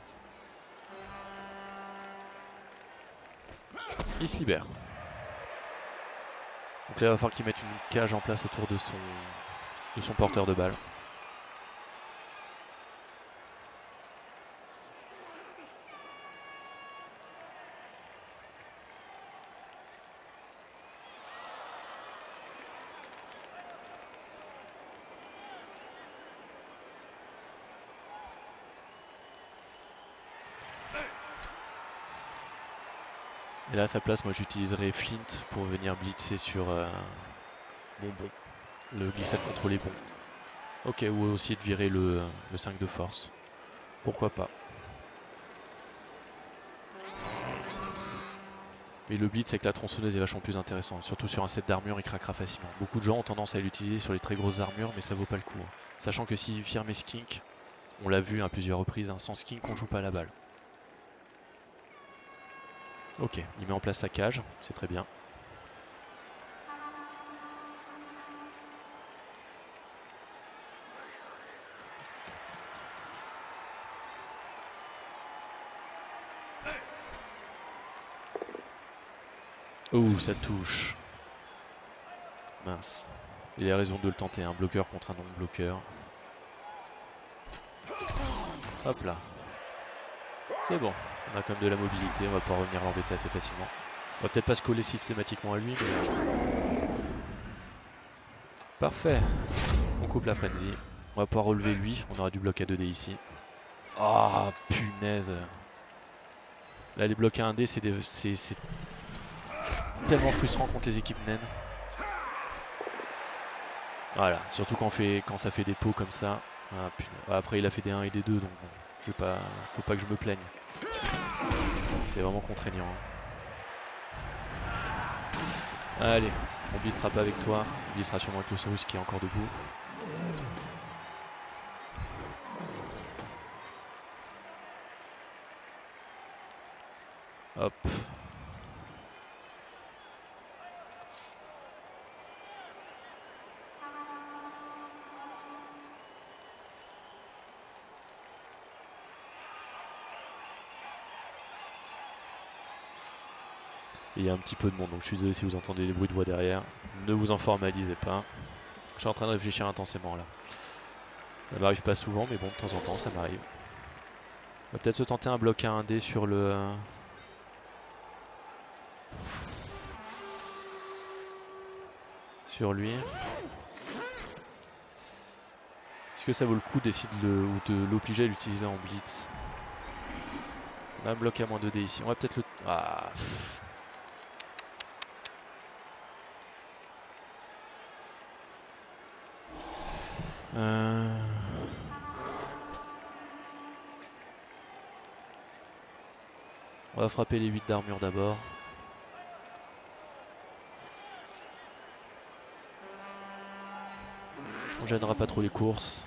[SPEAKER 1] Il se libère. Donc là il va falloir qu'il mette une cage en place autour de son, de son porteur de balle. Et là à sa place, moi j'utiliserai Flint pour venir blitzer sur euh, mon bon. Le glissade contrôlé bon. Ok, ou aussi de virer le, le cinq de force. Pourquoi pas. Mais le blitz avec la tronçonneuse est vachement plus intéressant. Surtout sur un set d'armure, il craquera facilement. Beaucoup de gens ont tendance à l'utiliser sur les très grosses armures, mais ça vaut pas le coup. Hein. Sachant que s'il vire mes skinks, on l'a vu à plusieurs reprises, hein, sans skink on joue pas à la balle. Ok, il met en place sa cage, c'est très bien. Oh, ça touche. Mince. Il a raison de le tenter, un bloqueur contre un non-bloqueur. Hop là. C'est bon, on a quand même de la mobilité, on va pouvoir revenir l'embêter assez facilement. On va peut-être pas se coller systématiquement à lui, mais... Parfait. On coupe la frenzy. On va pouvoir relever lui, on aura du bloc à deux dés ici. Ah, oh, punaise. Là, les blocs à un dé, c'est tellement frustrant contre les équipes naines. Voilà, surtout quand, on fait, quand ça fait des pots comme ça. Ah, putain. Après il a fait des un et des deux, donc bon, je vais pas, faut pas que je me plaigne. C'est vraiment contraignant. Hein. Allez, on blissera pas avec toi, on blissera sûrement avec le Saurus qui est encore debout. Hop. Il y a un petit peu de monde, donc je suis désolé si vous entendez des bruits de voix derrière. Ne vous en formalisez pas. Je suis en train de réfléchir intensément là. Ça m'arrive pas souvent, mais bon, de temps en temps, ça m'arrive. On va peut-être se tenter un bloc à un D sur le... Sur lui. Est-ce que ça vaut le coup d'essayer de le... ou de l'obliger à l'utiliser en blitz? On a un bloc à moins deux D ici. On va peut-être le... Ah. Euh... On va frapper les huit d'armure d'abord. On gênera pas trop les courses.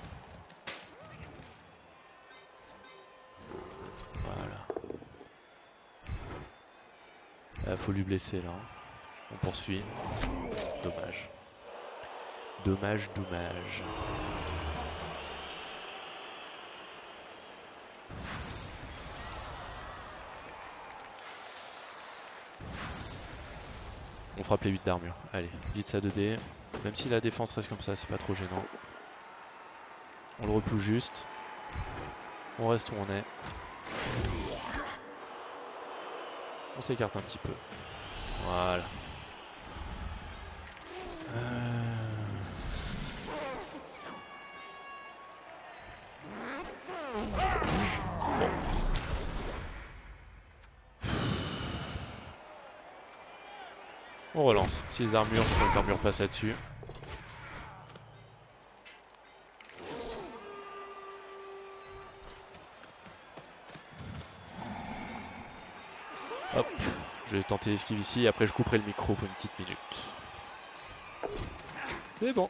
[SPEAKER 1] Voilà. Il faut lui blesser là. On poursuit. Dommage. Dommage, dommage. On frappe les huit d'armure. Allez, blitz à deux D. Même si la défense reste comme ça, c'est pas trop gênant. On le repousse juste. On reste où on est. On s'écarte un petit peu. Voilà. Euh... Bon. On relance. six d'armure, je crois que l'armure passe là-dessus. Hop, je vais tenter l'esquive ici, après je couperai le micro pour une petite minute. C'est bon.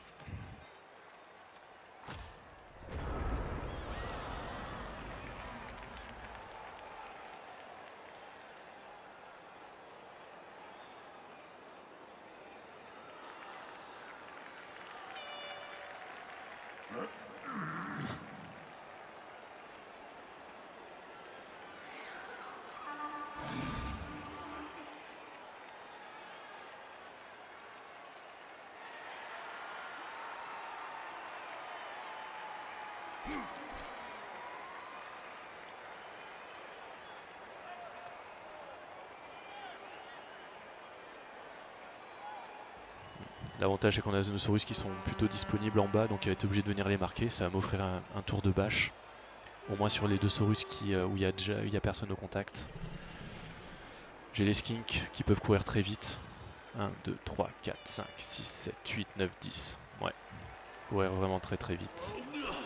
[SPEAKER 1] L'avantage c'est qu'on a des Zenosaurus qui sont plutôt disponibles en bas, donc il va être obligé de venir les marquer. Ça va m'offrir un, un tour de bâche. Au moins sur les deux Saurus qui, euh, où il n'y a, déjà, il y a personne au contact. J'ai les skinks qui peuvent courir très vite. un, deux, trois, quatre, cinq, six, sept, huit, neuf, dix. Ouais. Courir vraiment très très vite.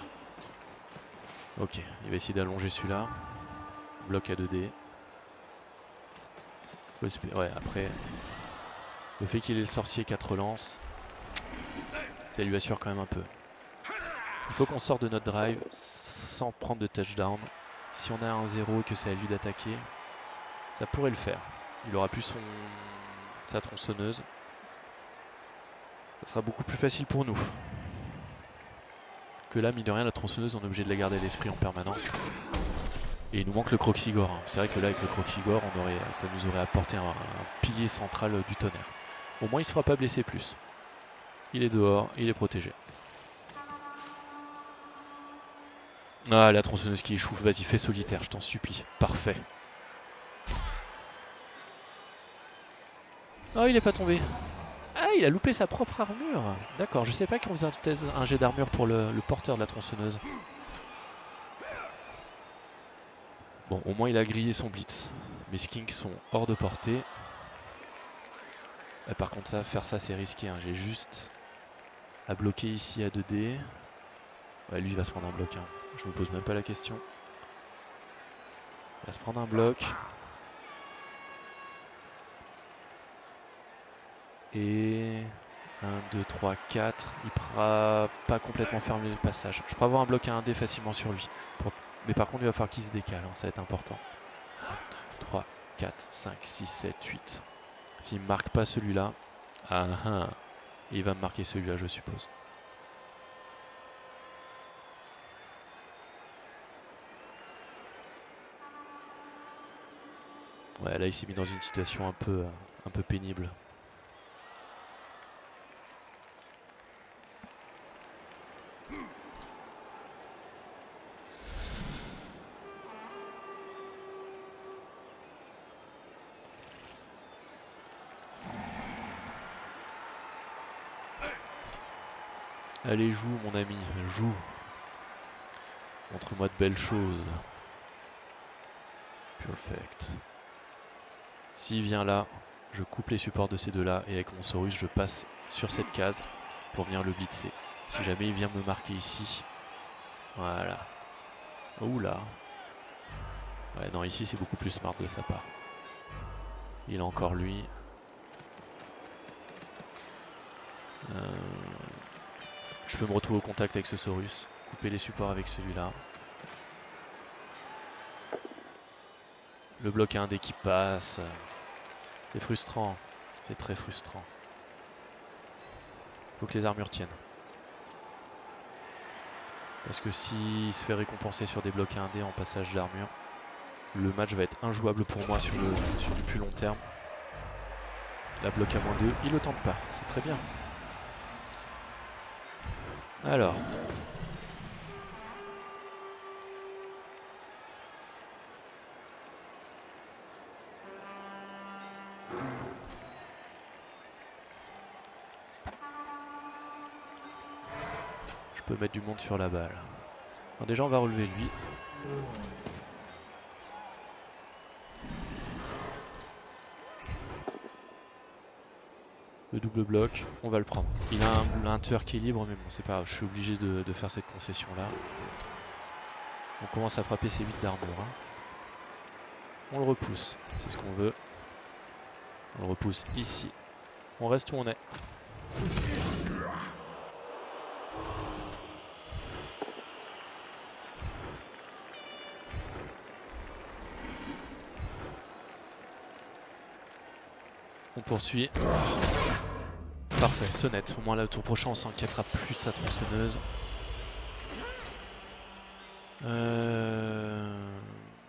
[SPEAKER 1] Ok, il va essayer d'allonger celui-là. Bloc à deux D. Faut espérer. Ouais, après. Le fait qu'il ait le sorcier quatre relances, ça lui assure quand même un peu. Il faut qu'on sorte de notre drive sans prendre de touchdown. Si on a un zéro et que c'est à lui d'attaquer, ça pourrait le faire. Il aura plus son... sa tronçonneuse. Ça sera beaucoup plus facile pour nous. Que là, mine de rien, la tronçonneuse, on est obligé de la garder à l'esprit en permanence. Et il nous manque le Croxigore. Hein. C'est vrai que là, avec le Croxigore, on aurait, ça nous aurait apporté un, un pilier central du tonnerre. Au moins, il ne se fera pas blesser plus. Il est dehors, il est protégé. Ah, la tronçonneuse qui échoue. Vas-y, fais solitaire, je t'en supplie. Parfait. Oh, il est pas tombé. Ah, il a loupé sa propre armure. D'accord, je sais pas qu'on faisait un jet d'armure pour le, le porteur de la tronçonneuse. Bon, au moins il a grillé son blitz. Mes skinks sont hors de portée. Et par contre, ça, faire ça, c'est risqué. Hein. J'ai juste à bloquer ici à deux D. Ouais, lui il va se prendre un bloc, hein. Je me pose même pas la question. Il va se prendre un bloc. Et un, deux, trois, quatre. Il pourra pas complètement fermer le passage. Je pourrais avoir un bloc à un D facilement sur lui. Pour... Mais par contre il va falloir qu'il se décale, hein. Ça va être important. trois, quatre, cinq, six, sept, huit. S'il ne marque pas celui-là, ah, ah, il va me marquer celui-là, je suppose. Ouais, là il s'est mis dans une situation un peu, un peu pénible. Allez, joue mon ami, joue. Montre-moi de belles choses. Perfect. S'il vient là, je coupe les supports de ces deux-là et avec mon Saurus, je passe sur cette case pour venir le blitzer. Si jamais il vient me marquer ici, voilà. Oula. Ouais, non, ici c'est beaucoup plus smart de sa part. Il a encore lui. Euh... Je peux me retrouver au contact avec ce Saurus, couper les supports avec celui-là. Le bloc à un dès qu'il passe. C'est frustrant, c'est très frustrant. Faut que les armures tiennent. Parce que s'il se fait récompenser sur des blocs à un dé en passage d'armure, le match va être injouable pour moi sur le, sur le plus long terme. La bloc à moins deux, il le tente pas, c'est très bien. Alors. Je peux mettre du monde sur la balle. Alors déjà on va relever lui. Le double bloc, on va le prendre. Il a un, un tueur qui est libre, mais bon c'est pas grave, je suis obligé de, de faire cette concession là. On commence à frapper ses huit d'armure. Hein. On le repousse, c'est ce qu'on veut. On le repousse ici. On reste où on est. On poursuit. Parfait, sonnette. Au moins là, le tour prochain, on s'inquiétera plus de sa tronçonneuse. Euh...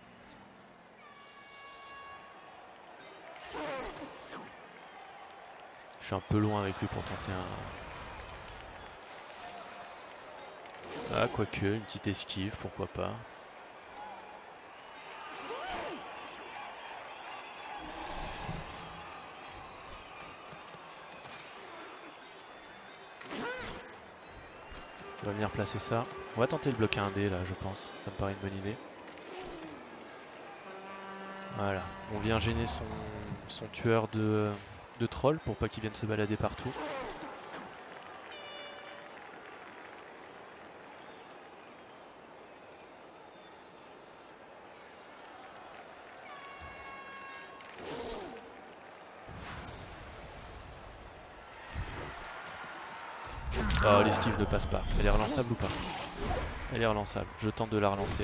[SPEAKER 1] Je suis un peu loin avec lui pour tenter un... Ah, quoique, une petite esquive, pourquoi pas. On va venir placer ça. On va tenter le bloc à un dé là, je pense. Ça me paraît une bonne idée. Voilà. On vient gêner son, son tueur de, de troll pour pas qu'il vienne se balader partout. Oh, l'esquive ne passe pas. Elle est relançable ou pas? Elle est relançable. Je tente de la relancer.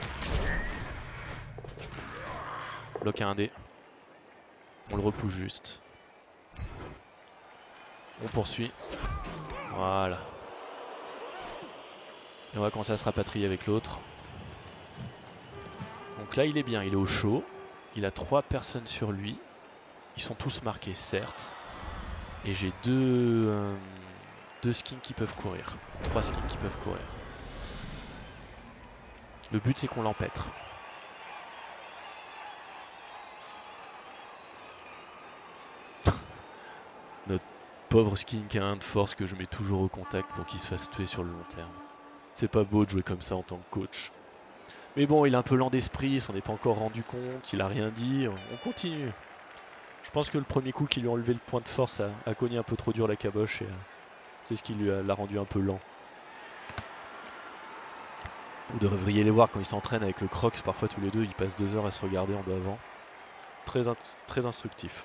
[SPEAKER 1] Bloc à un dé. On le repousse juste. On poursuit. Voilà. Et on va commencer à se rapatrier avec l'autre. Donc là, il est bien. Il est au chaud. Il a trois personnes sur lui. Ils sont tous marqués, certes. Et j'ai deux... Euh, Deux skins qui peuvent courir. Trois skins qui peuvent courir. Le but c'est qu'on l'empêtre. Notre pauvre skin qui a un de force que je mets toujours au contact pour qu'il se fasse tuer sur le long terme. C'est pas beau de jouer comme ça en tant que coach. Mais bon, il est un peu lent d'esprit, il s'en est pas encore rendu compte, il a rien dit, on continue. Je pense que le premier coup qui lui a enlevé le point de force a, a cogné un peu trop dur la caboche et... C'est ce qui lui a- l'a rendu un peu lent. Vous devriez les voir quand ils s'entraînent avec le Crocs, parfois tous les deux, ils passent deux heures à se regarder en devant. Très, in très instructif.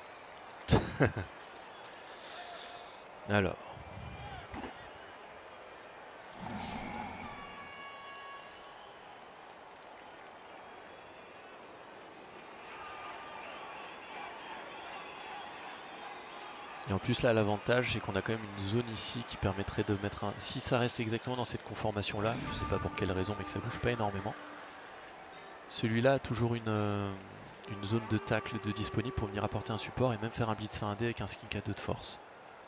[SPEAKER 1] Alors. Et en plus là l'avantage c'est qu'on a quand même une zone ici qui permettrait de mettre un... Si ça reste exactement dans cette conformation là, je sais pas pour quelle raison mais que ça bouge pas énormément. Celui-là a toujours une, euh, une zone de tacle de disponible pour venir apporter un support et même faire un blitz à un dé avec un skink à deux de force.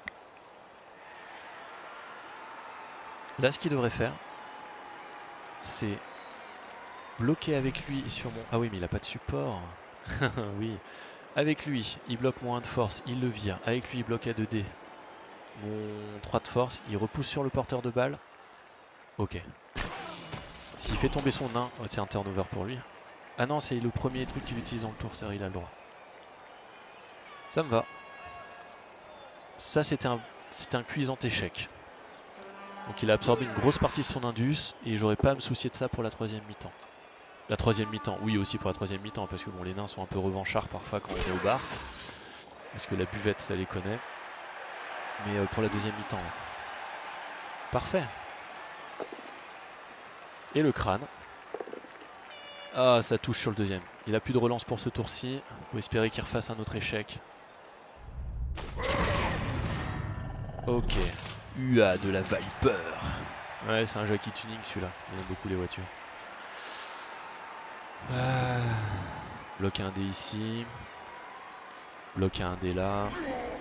[SPEAKER 1] Là ce qu'il devrait faire c'est bloquer avec lui sur mon... Ah oui mais il a pas de support. Oui. Avec lui, il bloque mon un de force, il le vire. Avec lui, il bloque à deux dés. Mon trois de force, il repousse sur le porteur de balle. Ok. S'il fait tomber son nain, oh, c'est un turnover pour lui. Ah non, c'est le premier truc qu'il utilise dans le tour, ça il a le droit. Ça me va. Ça c'était un, c'était un cuisant échec. Donc il a absorbé une grosse partie de son indus et j'aurais pas à me soucier de ça pour la troisième mi-temps. La troisième mi-temps, oui aussi pour la troisième mi-temps, parce que bon les nains sont un peu revanchards parfois quand on est au bar. Parce que la buvette ça les connaît. Mais euh, pour la deuxième mi-temps. Ouais. Parfait. Et le crâne. Ah, ça touche sur le deuxième. Il a plus de relance pour ce tour-ci. Faut espérer qu'il refasse un autre échec. Ok. U A de la Viper. Ouais, c'est un jockey tuning celui-là. Il aime beaucoup les voitures. Ah. Bloquer un dé ici. Bloquer un dé là.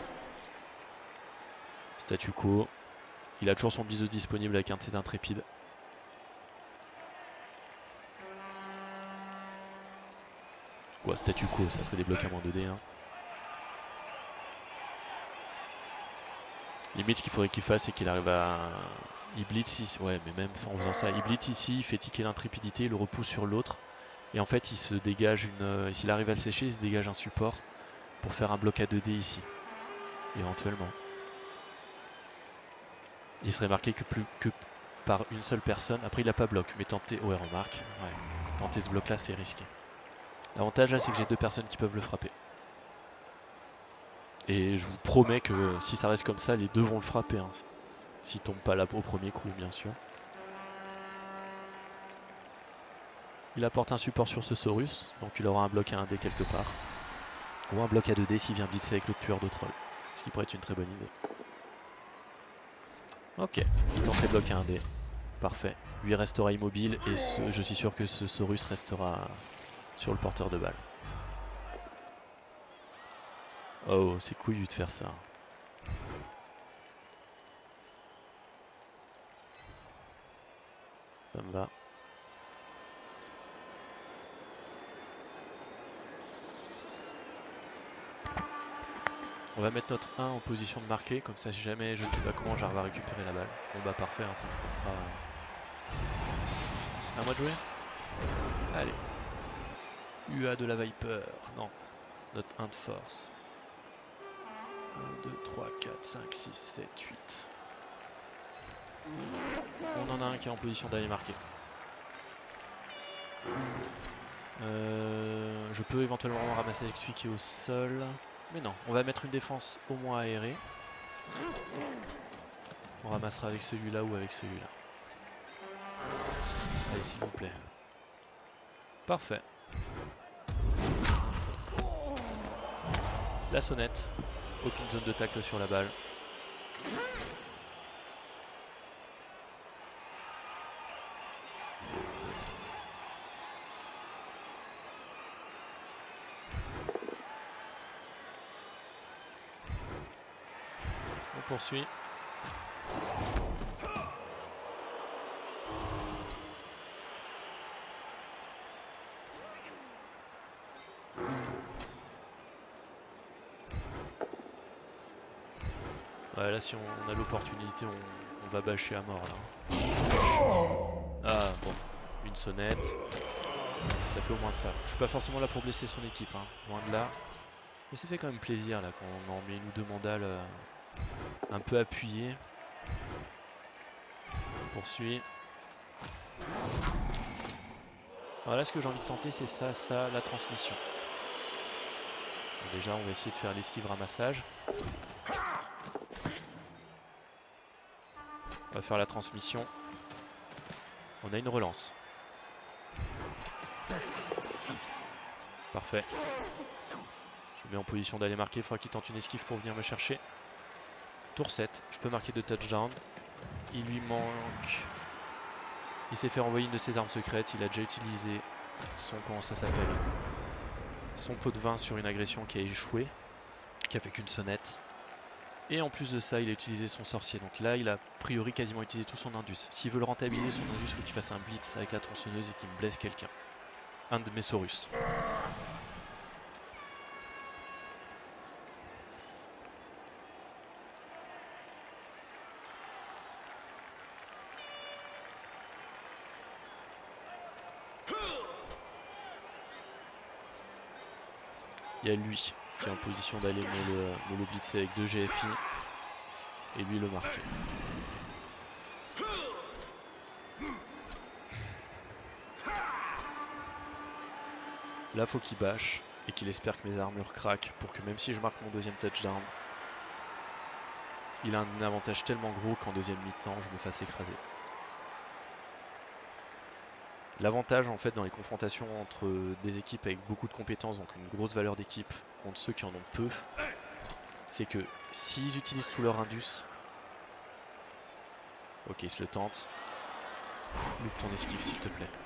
[SPEAKER 1] Statu quo. Il a toujours son biseau disponible avec un de ses intrépides. Quoi, statu quo, ça serait débloqué à moins deux dés. Hein. Limite, ce qu'il faudrait qu'il fasse, c'est qu'il arrive à... Il blitz ici. Ouais, mais même en faisant ça, il blitz ici, il fait ticker l'intrépidité, il le repousse sur l'autre. Et en fait, il se dégage une... S'il arrive à le sécher, il se dégage un support pour faire un bloc à deux dés ici. Éventuellement. Il serait marqué que plus que par une seule personne. Après, il n'a pas bloc, mais tenter... Ouais, remarque. Ouais. Tenter ce bloc-là, c'est risqué. L'avantage, là, c'est que j'ai deux personnes qui peuvent le frapper. Et je vous promets que si ça reste comme ça, les deux vont le frapper. Hein. S'il tombe pas là au premier coup, bien sûr. Il apporte un support sur ce Saurus, donc il aura un bloc à un dé quelque part. Ou un bloc à deux dé s'il vient blitzer avec le tueur de troll. Ce qui pourrait être une très bonne idée. Ok, il tenterait bloc à un dé. Parfait. Lui restera immobile et ce, je suis sûr que ce Saurus restera sur le porteur de balle. Oh, c'est couillu de faire ça. Ça me va. On va mettre notre un en position de marquer, comme ça si jamais je ne sais pas comment j'arrive à récupérer la balle. Bon bah parfait, hein, ça me fera... À moi de jouer. Allez. U A de la Viper. Non. Notre un de force. un, deux, trois, quatre, cinq, six, sept, huit. On en a un qui est en position d'aller marquer. Euh, je peux éventuellement ramasser avec celui qui est au sol. Mais non, on va mettre une défense au moins aérée. On ramassera avec celui-là ou avec celui-là. Allez, s'il vous plaît. Parfait. La sonnette. Aucune zone de tacle sur la balle. On poursuit. Ouais, là si on a l'opportunité, on, on va bâcher à mort là. Ah bon, une sonnette. Ça fait au moins ça. Je suis pas forcément là pour blesser son équipe, hein, loin de là. Mais ça fait quand même plaisir là quand on en met une ou deux mandales euh, un peu appuyées. On poursuit. Voilà, ce que j'ai envie de tenter, c'est ça, ça, la transmission. Donc déjà, on va essayer de faire l'esquive ramassage. On va faire la transmission. On a une relance. Parfait. Je me mets en position d'aller marquer. Il faudra qu'il tente une esquive pour venir me chercher. Tour sept. Je peux marquer deux touchdowns. Il lui manque... Il s'est fait renvoyer une de ses armes secrètes. Il a déjà utilisé son... Comment ça s'appelle? Son pot de vin sur une agression qui a échoué. Qui a fait qu'une sonnette. Et en plus de ça, il a utilisé son sorcier. Donc là, il a a priori quasiment utilisé tout son indus. S'il veut le rentabiliser, son indus, il faut qu'il fasse un blitz avec la tronçonneuse et qu'il me blesse quelqu'un. Un de mes Saurus. Il y a lui qui est en position d'aller me le, me le blitzer avec deux G F I et lui le marquer. Là, faut qu'il bâche et qu'il espère que mes armures craquent pour que même si je marque mon deuxième touchdown, il a un avantage tellement gros qu'en deuxième mi-temps, je me fasse écraser. L'avantage en fait dans les confrontations entre des équipes avec beaucoup de compétences, donc une grosse valeur d'équipe, contre ceux qui en ont peu, c'est que s'ils utilisent tout leur indus, ok, ils se le tentent, loupe ton esquive s'il te plaît.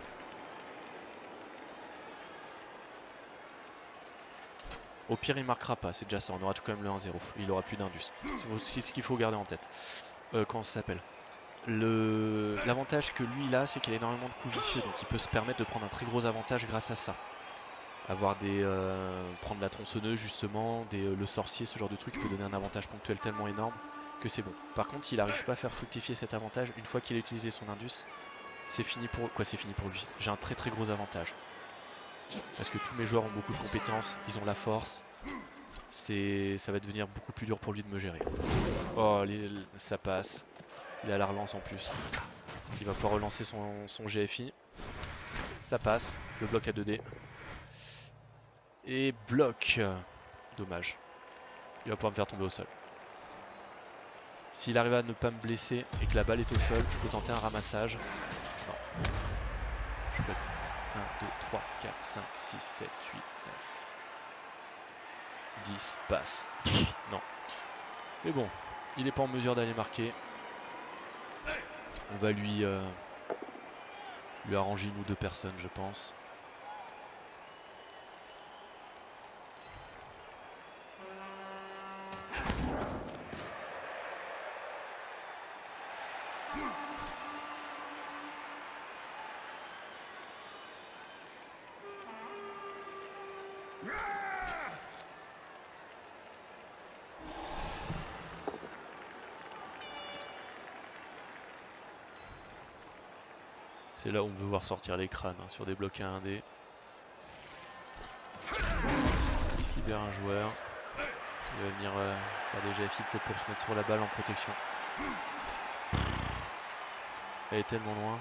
[SPEAKER 1] Au pire il marquera pas, c'est déjà ça, on aura tout quand même le un zéro, il aura plus d'indus. C'est ce qu'il faut garder en tête. Euh, comment ça s'appelle? L'avantage que lui il a, c'est qu'il a énormément de coups vicieux, donc il peut se permettre de prendre un très gros avantage grâce à ça. Avoir des, euh, prendre la tronçonneuse justement, des, euh, le sorcier, ce genre de truc, il peut donner un avantage ponctuel tellement énorme que c'est bon. Par contre, s'il n'arrive pas à faire fructifier cet avantage, une fois qu'il a utilisé son indus, c'est fini pour quoi, c'est fini pour lui. J'ai un très très gros avantage. Parce que tous mes joueurs ont beaucoup de compétences, ils ont la force. C'est, ça va devenir beaucoup plus dur pour lui de me gérer. Oh, les, ça passe. Il a la relance en plus. Il va pouvoir relancer son, son G F I. Ça passe. Le bloc à deux D. Et bloc. Dommage. Il va pouvoir me faire tomber au sol. S'il arrive à ne pas me blesser et que la balle est au sol, je peux tenter un ramassage. Non. Je peux. un, deux, trois, quatre, cinq, six, sept, huit, neuf. dix. Passe. Non. Mais bon. Il n'est pas en mesure d'aller marquer. On va lui, euh, lui arranger une ou deux personnes, je pense. C'est là où on veut voir sortir les crânes, hein, sur des blocs à un D. Il se libère un joueur. Il va venir euh, faire des G F I peut-être pour se mettre sur la balle en protection. Elle est tellement loin.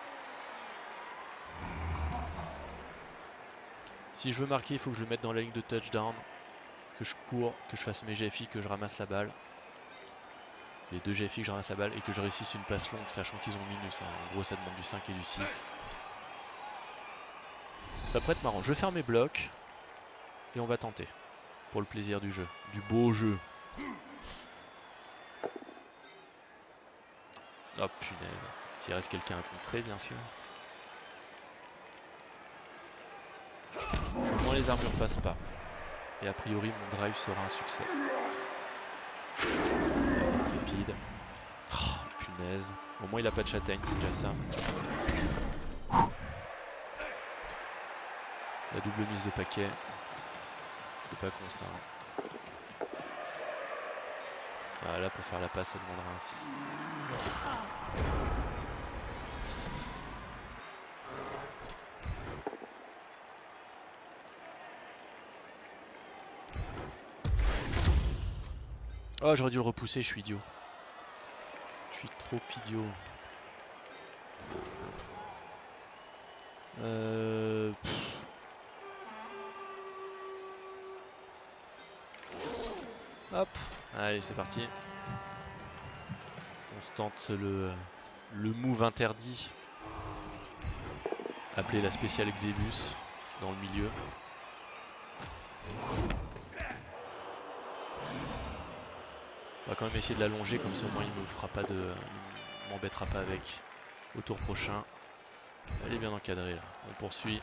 [SPEAKER 1] Si je veux marquer, il faut que je le mette dans la ligne de touchdown. Que je cours, que je fasse mes G F I, que je ramasse la balle. Les deux G F I que je ramasse la balle et que je réussisse une passe longue, sachant qu'ils ont minus. Hein. En gros, ça demande du cinq et du six. Ça pourrait être marrant. Je vais faire mes blocs et on va tenter. Pour le plaisir du jeu. Du beau jeu. Oh punaise. S'il reste quelqu'un à contrer, bien sûr. Au moins les armures passent pas. Et a priori, mon drive sera un succès. Rapide. Oh, punaise. Au moins, il a pas de châtaigne, c'est déjà ça. La double mise de paquet. C'est pas con ça. Voilà, pour faire la passe, ça demandera un six. Oh, j'aurais dû le repousser, je suis idiot. Je trop idiot. Euh... Hop, allez c'est parti. On se tente le, le move interdit. Appelé la spéciale Xebus dans le milieu. On va quand même essayer de l'allonger comme ça au moins il me fera pas de. Il m'embêtera pas avec au tour prochain. Elle est bien encadrée là. On poursuit.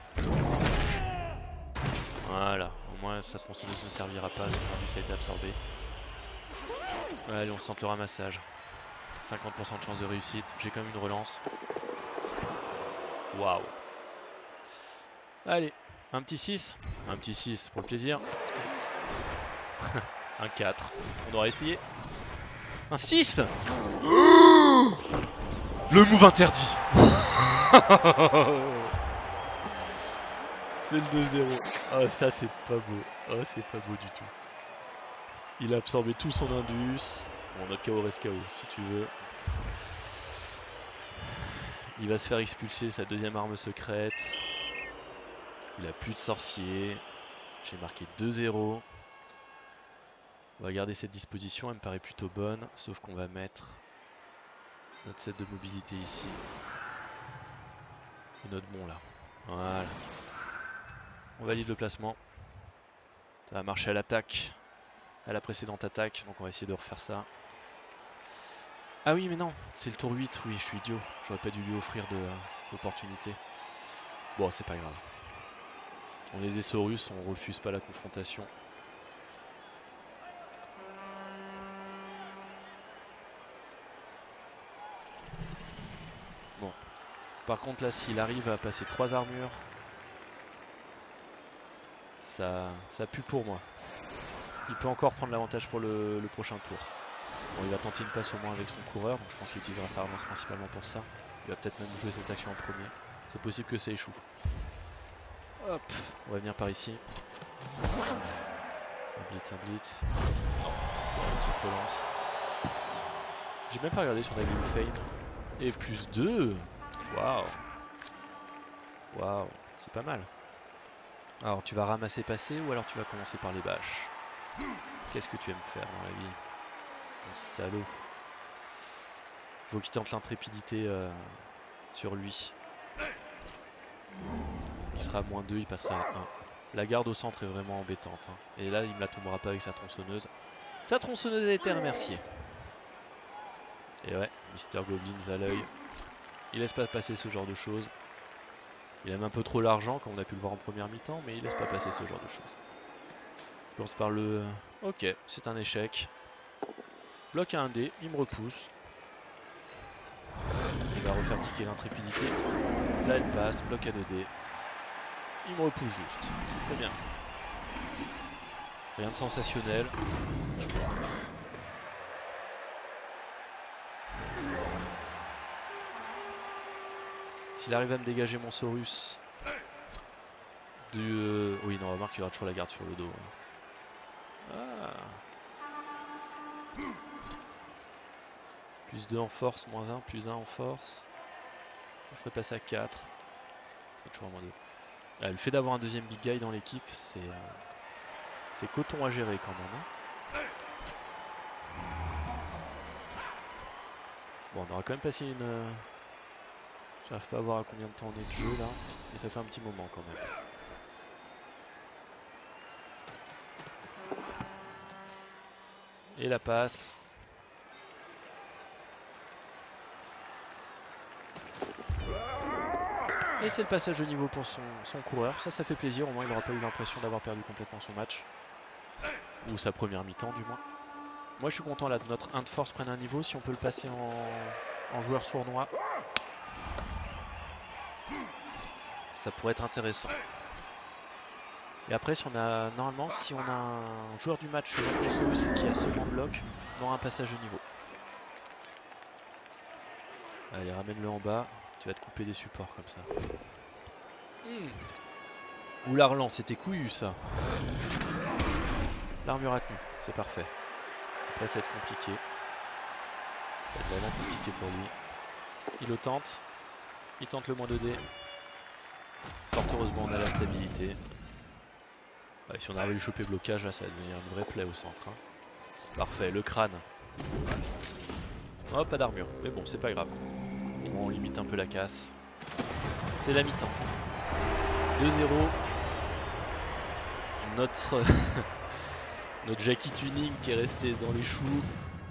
[SPEAKER 1] Voilà, au moins sa tronçonneuse ne servira pas, son indus a été absorbé. Allez, on se tente le ramassage. cinquante pour cent de chance de réussite. J'ai quand même une relance. Waouh. Allez, un petit six. Un petit six pour le plaisir. Un quatre. On aurait essayé. Un six. Le move interdit. C'est le deux zéro. Ah, ça c'est pas beau. Ah, c'est pas beau du tout. Il a absorbé tout son indus. Bon, notre K O reste K O si tu veux. Il va se faire expulser sa deuxième arme secrète. Il a plus de sorcier. J'ai marqué deux zéro. On va garder cette disposition, elle me paraît plutôt bonne. Sauf qu'on va mettre notre set de mobilité ici. Et notre bon là. Voilà. On valide le placement. Ça va marcher à l'attaque. À la précédente attaque. Donc on va essayer de refaire ça. Ah oui mais non, c'est le tour huit. Oui je suis idiot. J'aurais pas dû lui offrir de l'opportunité. Bon c'est pas grave. On est des Saurus, on refuse pas la confrontation. Bon. Par contre là s'il arrive à passer trois armures, ça, ça pue pour moi. Il peut encore prendre l'avantage pour le, le prochain tour. Bon, il va tenter une passe au moins avec son coureur, donc je pense qu'il utilisera sa relance principalement pour ça. Il va peut-être même jouer cette action en premier. C'est possible que ça échoue. Hop, on va venir par ici. Un blitz, un blitz. Non, une petite relance. J'ai même pas regardé si on avait eu fade. Et plus deux. Waouh. Waouh, c'est pas mal. Alors tu vas ramasser passer ou alors tu vas commencer par les bâches. Qu'est-ce que tu aimes faire dans la vie? Mon salaud. Faut qu'il tente l'intrépidité euh, sur lui. Il sera à moins deux, il passera à un. La garde au centre est vraiment embêtante. Hein. Et là, il me la tombera pas avec sa tronçonneuse. Sa tronçonneuse a été remerciée. Et ouais, Mister Goblins à l'œil. Il laisse pas passer ce genre de choses. Il aime un peu trop l'argent, comme on a pu le voir en première mi-temps, mais il laisse pas passer ce genre de choses. Il commence par le... Ok, c'est un échec. Bloc à un dé, il me repousse. Il va refaire ticker l'intrépidité. Là, elle passe, bloc à deux dés. Il me repousse juste, c'est très bien. Rien de sensationnel. S'il arrive à me dégager mon Saurus de... Euh... Oui, non, remarque qu'il y aura toujours la garde sur le dos. Ah. Plus deux en force, moins un, plus un en force. Je ferai passer à quatre. Ça serait toujours à moins deux. Ah, le fait d'avoir un deuxième big guy dans l'équipe, c'est euh... c'est coton à gérer quand même. Hein. Bon, on aura quand même passé une... Euh... J'arrive pas à voir à combien de temps on est de jeu là. Et ça fait un petit moment quand même. Et la passe. Et c'est le passage de niveau pour son, son coureur. Ça, ça fait plaisir. Au moins, il n'aura pas eu l'impression d'avoir perdu complètement son match. Ou sa première mi-temps, du moins. Moi, je suis content là de notre un de force prenne un niveau. Si on peut le passer en, en joueur sournois, ça pourrait être intéressant. Et après, si on a normalement, si on a un joueur du match sur notre Saurus qui a seulement bloc, on aura un passage de niveau. Allez, ramène-le en bas. Tu vas te couper des supports comme ça. Mmh. Ouh, la relance, c'était couillu ça. L'armure a tenu, c'est parfait. Après, ça va être compliqué. Ça va être vraiment compliqué pour lui. Il le tente. Il tente le moins de dés. Fort heureusement on a la stabilité. Ouais, si on arrive à lui choper blocage là ça va devenir une vraie plaie au centre. Hein. Parfait, le crâne. Oh pas d'armure, mais bon c'est pas grave. Au moins on limite un peu la casse. C'est la mi-temps. deux zéro. Notre... Notre Jackie Tuning qui est resté dans les choux.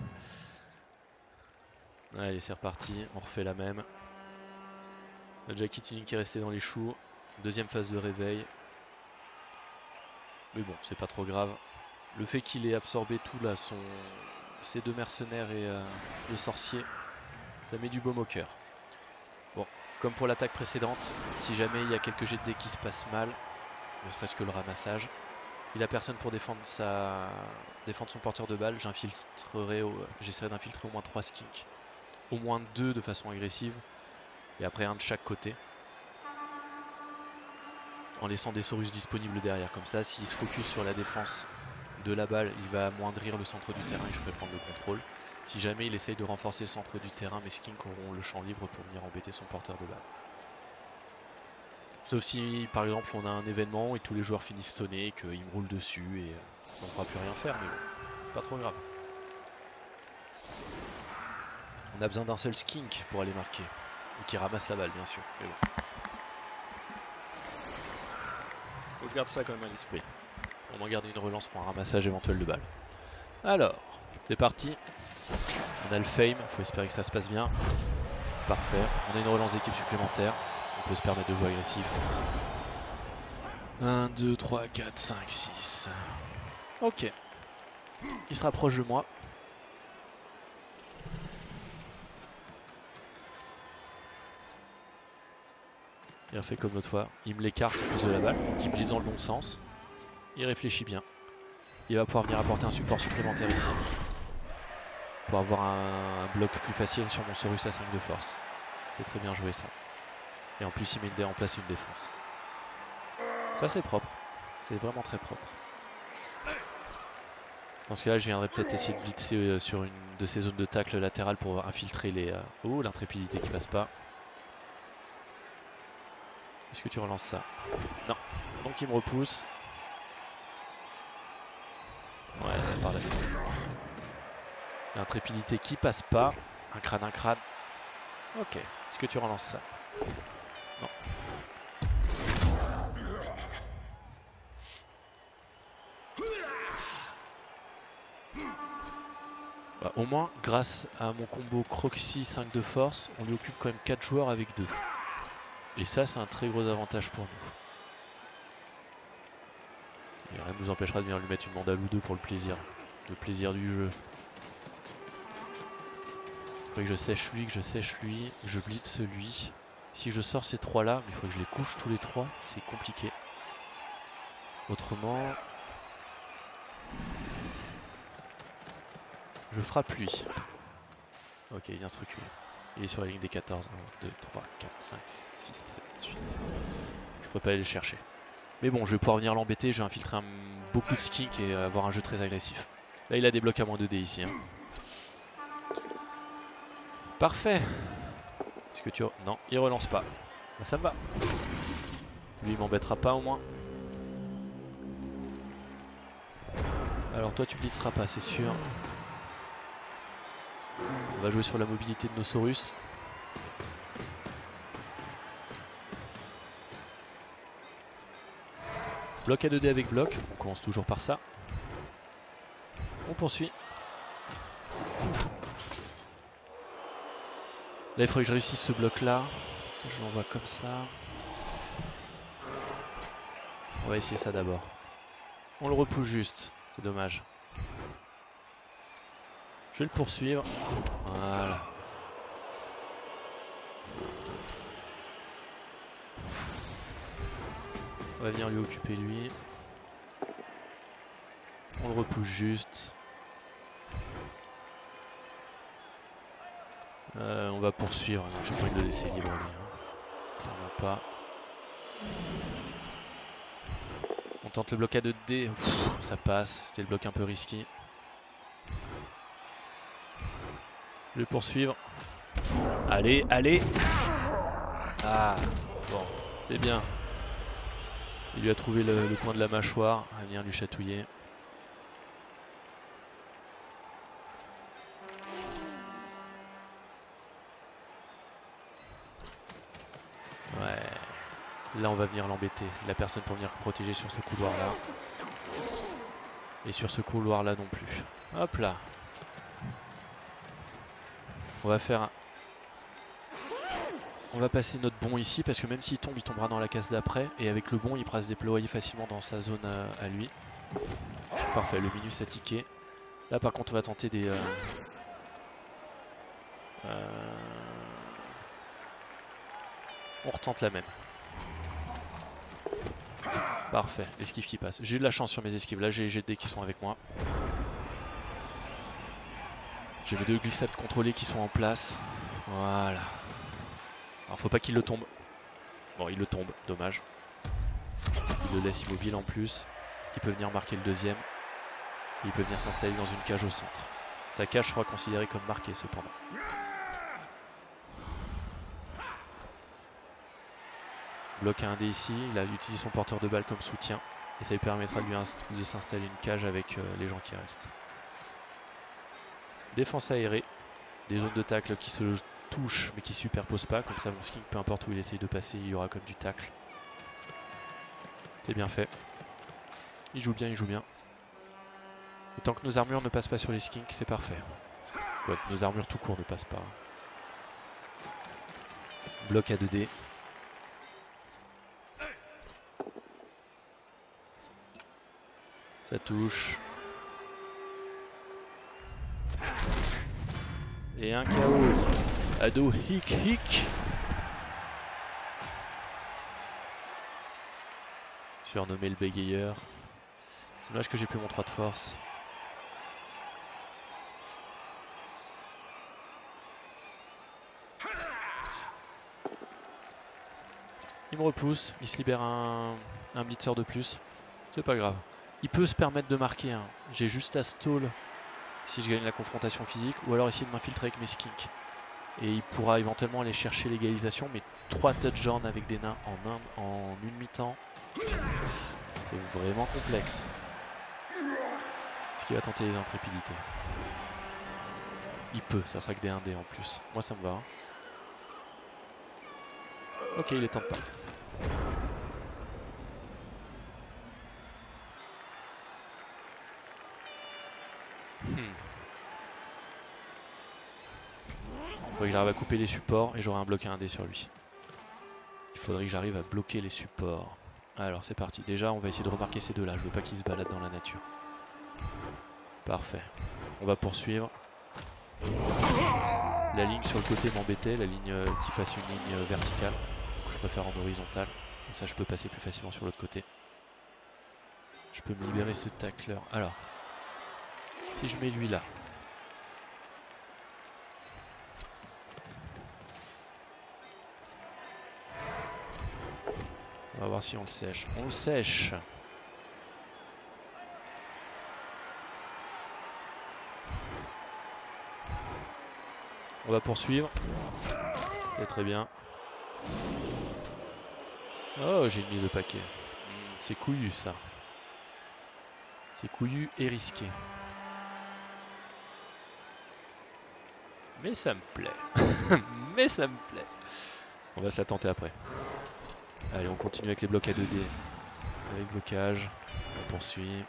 [SPEAKER 1] Allez c'est reparti, on refait la même. Notre Jackie Tuning qui est resté dans les choux. Deuxième phase de réveil. Mais bon, c'est pas trop grave. Le fait qu'il ait absorbé tout là, son... ses deux mercenaires et euh, le sorcier, ça met du baume au cœur. Bon, comme pour l'attaque précédente, si jamais il y a quelques jets de dés qui se passent mal, ne serait-ce que le ramassage, il a personne pour défendre, sa... défendre son porteur de balles, j'infiltrerai, au... j'essaierai d'infiltrer au moins trois skinks. Au moins deux de façon agressive, et après un de chaque côté. En laissant des Saurus disponibles derrière, comme ça s'il se focus sur la défense de la balle, il va amoindrir le centre du terrain et je pourrai prendre le contrôle. Si jamais il essaye de renforcer le centre du terrain, mes skinks auront le champ libre pour venir embêter son porteur de balle. Sauf si par exemple on a un événement et tous les joueurs finissent sonner et qu'ils me roulent dessus et on ne pourra plus rien faire, mais bon, pas trop grave. On a besoin d'un seul skink pour aller marquer, et qui ramasse la balle bien sûr, mais bon. Faut que je garde ça quand même à l'esprit. On en garde une relance pour un ramassage éventuel de balles. Alors, c'est parti. On a le fame, il faut espérer que ça se passe bien. Parfait. On a une relance d'équipe supplémentaire. On peut se permettre de jouer agressif. un, deux, trois, quatre, cinq, six. Ok. Il se rapproche de moi. Il refait comme l'autre fois. Il me l'écarte en plus de la balle. Donc il me glisse dans le bon sens. Il réfléchit bien. Il va pouvoir venir apporter un support supplémentaire ici. Pour avoir un, un bloc plus facile sur mon Saurus à cinq de force. C'est très bien joué ça. Et en plus il met en place une défense. Ça c'est propre. C'est vraiment très propre. Dans ce cas là je viendrai peut-être essayer de blitzer sur une de ces zones de tacle latérales pour infiltrer les... Euh... Oh l'intrépidité qui passe pas. Est-ce que tu relances ça? Non. Donc il me repousse. Ouais, par là c'est bon. L'intrépidité qui passe pas. Un crâne, un crâne. Ok. Est-ce que tu relances ça? Non. Bah, au moins, grâce à mon combo Croxy cinq de force, on lui occupe quand même quatre joueurs avec deux. Et ça, c'est un très gros avantage pour nous. Et rien ne nous empêchera de venir lui mettre une mandale ou deux pour le plaisir. Le plaisir du jeu. Il faudrait que je sèche lui, que je sèche lui, que je blitz lui. Si je sors ces trois là, il faut que je les couche tous les trois, c'est compliqué. Autrement... Je frappe lui. Ok, il vient se reculer. Il est sur la ligne des quatorze. un, deux, trois, quatre, cinq, six, sept, huit. Je peux pas aller le chercher. Mais bon, je vais pouvoir venir l'embêter, je vais infiltrer un, beaucoup de skink et avoir un jeu très agressif. Là, il a des blocs à moins de dés ici. Hein. Parfait. Est-ce que tu... Non, il relance pas. Bah, ça me va. Lui, il m'embêtera pas au moins. Alors toi, tu blitzeras pas, c'est sûr. On va jouer sur la mobilité de nos Saurus. Bloc à deux dés avec bloc, on commence toujours par ça. On poursuit. Là il faudrait que je réussisse ce bloc là, que je l'envoie comme ça. On va essayer ça d'abord. On le repousse juste, c'est dommage. Je vais le poursuivre. Voilà. On va venir lui occuper lui. On le repousse juste. Euh, on va poursuivre. J'ai pas envie de le laisser libre. Hein. Clairement pas. On tente le bloc à deux dés. Ouf, ça passe. C'était le bloc un peu risqué. Je vais poursuivre. Allez, allez. Ah, bon, c'est bien. Il lui a trouvé le, le coin de la mâchoire. Elle vient lui chatouiller. Ouais. Là, on va venir l'embêter. Il a personne pour venir protéger sur ce couloir-là. Et sur ce couloir-là non plus. Hop là. On va faire un... On va passer notre bon ici parce que même s'il tombe, il tombera dans la case d'après. Et avec le bon, il pourra se déployer facilement dans sa zone à, à lui. Parfait, le minus a tiqué. Là par contre, on va tenter des... Euh... Euh... On retente la même. Parfait, l'esquive qui passe. J'ai eu de la chance sur mes esquives. Là, j'ai les G D qui sont avec moi. J'ai mes deux glissades contrôlées qui sont en place. Voilà. Alors faut pas qu'il le tombe. Bon, il le tombe, dommage. Il le laisse immobile en plus. Il peut venir marquer le deuxième. Et il peut venir s'installer dans une cage au centre. Sa cage sera considérée comme marquée cependant. Bloque un dé ici. Il a utilisé son porteur de balle comme soutien. Et ça lui permettra de, lui de s'installer une cage avec euh, les gens qui restent. Défense aérée. Des zones de tacle qui se touche mais qui ne superpose pas, comme ça mon skink, peu importe où il essaye de passer, il y aura comme du tacle. C'est bien fait. Il joue bien, il joue bien. Et tant que nos armures ne passent pas sur les skinks, c'est parfait. Quoi, nos armures tout court ne passent pas. Bloc à deux dés. Ça touche. Et un K O. Ado hic hic. Surnommé le bégayeur. C'est dommage que j'ai plus mon trois de force. Il me repousse, il se libère un, un blitzer de plus. C'est pas grave. Il peut se permettre de marquer. Hein. J'ai juste à stall si je gagne la confrontation physique, ou alors essayer de m'infiltrer avec mes skinks. Et il pourra éventuellement aller chercher l'égalisation, mais trois touchdowns avec des nains en, un, en une mi-temps, c'est vraiment complexe. Est-ce qu'il va tenter les intrépidités? Il peut, ça sera que des un dé en plus. Moi ça me va. Hein. Ok, il les tente pas. Hmm. Il faudrait que j'arrive à couper les supports et j'aurai un bloc à un dé sur lui. Il faudrait que j'arrive à bloquer les supports. Alors c'est parti. Déjà on va essayer de remarquer ces deux là. Je veux pas qu'ils se baladent dans la nature. Parfait. On va poursuivre. La ligne sur le côté m'embêtait. La ligne euh, qui fasse une ligne euh, verticale. Donc je préfère en horizontale. Comme ça je peux passer plus facilement sur l'autre côté. Je peux me libérer ce tacleur. Alors. Si je mets lui là. On va voir si on le sèche. On le sèche. On va poursuivre. C'est très bien. Oh, j'ai une mise au paquet. Mmh, c'est couillu ça. C'est couillu et risqué. Mais ça me plaît. Mais ça me plaît. On va se la tenter après. Allez, on continue avec les blocs à deux dés. Avec blocage. On poursuit.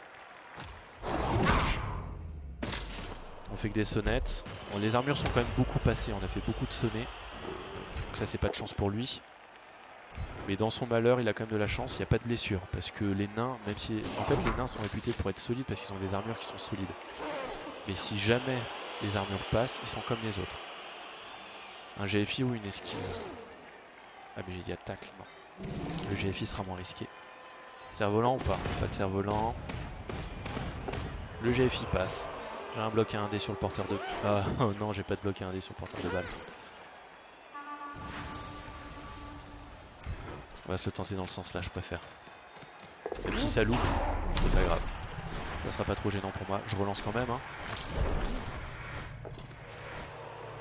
[SPEAKER 1] On fait que des sonnettes. Bon, les armures sont quand même beaucoup passées. On a fait beaucoup de sonnets. Donc ça, c'est pas de chance pour lui. Mais dans son malheur, il a quand même de la chance. Il n'y a pas de blessure. Parce que les nains, même si... En fait, les nains sont réputés pour être solides parce qu'ils ont des armures qui sont solides. Mais si jamais les armures passent, ils sont comme les autres. Un G F I ou une esquive. Ah mais j'ai dit attaque, non. Le G F I sera moins risqué. Cerf-volant ou pas? Pas de cerf-volant. Le G F I passe. J'ai un bloc à un dé sur le porteur de... Ah oh non, j'ai pas de bloc à un dé sur le porteur de balle. On va se le tenter dans le sens là, je préfère. Même si ça loupe, c'est pas grave. Ça sera pas trop gênant pour moi. Je relance quand même. Hein.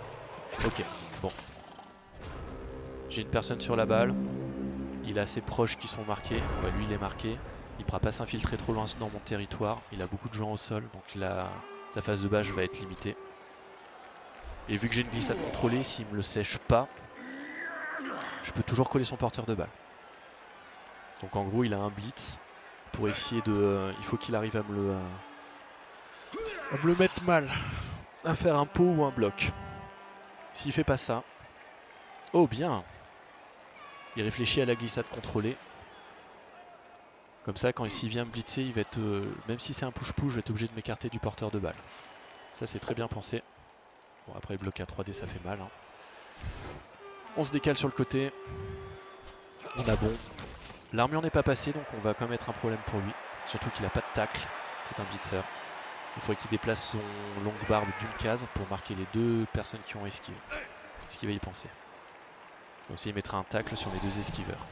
[SPEAKER 1] Ok, bon. J'ai une personne sur la balle. Il a ses proches qui sont marqués. Ouais, lui, il est marqué. Il ne pourra pas s'infiltrer trop loin dans mon territoire. Il a beaucoup de gens au sol, donc la... sa phase de bâche va être limitée. Et vu que j'ai une glissade contrôlée, s'il me le sèche pas, je peux toujours coller son porteur de balle. Donc en gros, il a un blitz pour essayer de... Euh, il faut qu'il arrive à me le... Euh, à me le mettre mal. À faire un pot ou un bloc. S'il fait pas ça... Oh, bien! Il réfléchit à la glissade contrôlée. Comme ça, quand il vient me blitzer, il va être, euh, même si c'est un push-push, je vais être obligé de m'écarter du porteur de balle. Ça, c'est très bien pensé. Bon, après, le bloc à trois D, ça fait mal. Hein. On se décale sur le côté. On a bon. L'armure n'est pas passée, donc on va quand même être un problème pour lui. Surtout qu'il n'a pas de tacle. C'est un blitzer. Il faudrait qu'il déplace son longue barbe d'une case pour marquer les deux personnes qui ont esquivé. Ce qu'il va y penser. Comme ça, il mettra un tacle sur mes deux esquiveurs.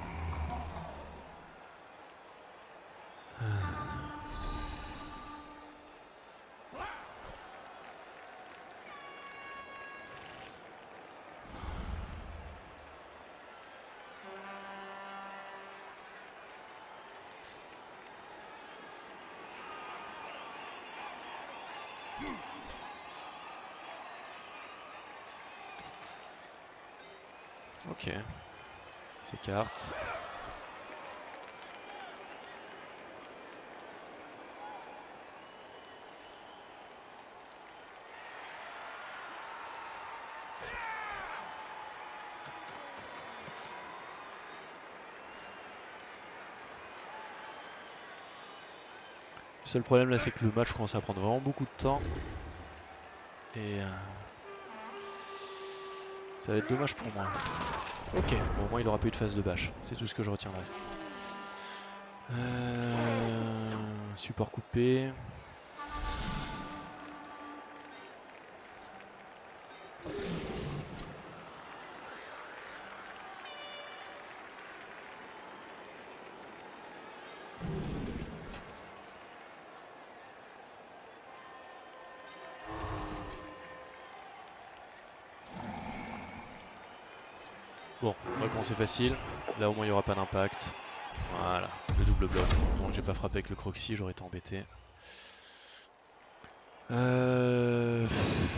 [SPEAKER 1] Ok, il s'écarte. Le seul problème là, c'est que le match commence à prendre vraiment beaucoup de temps. Et euh, ça va être dommage pour moi. Ok, bon, au moins il aura pas eu de phase de bâche. C'est tout ce que je retiendrai. Euh, support coupé. Bon, on va commencer facile. Là au moins il n'y aura pas d'impact. Voilà, le double bloc. Bon, j'ai pas frappé avec le croxy, j'aurais été embêté. Euh...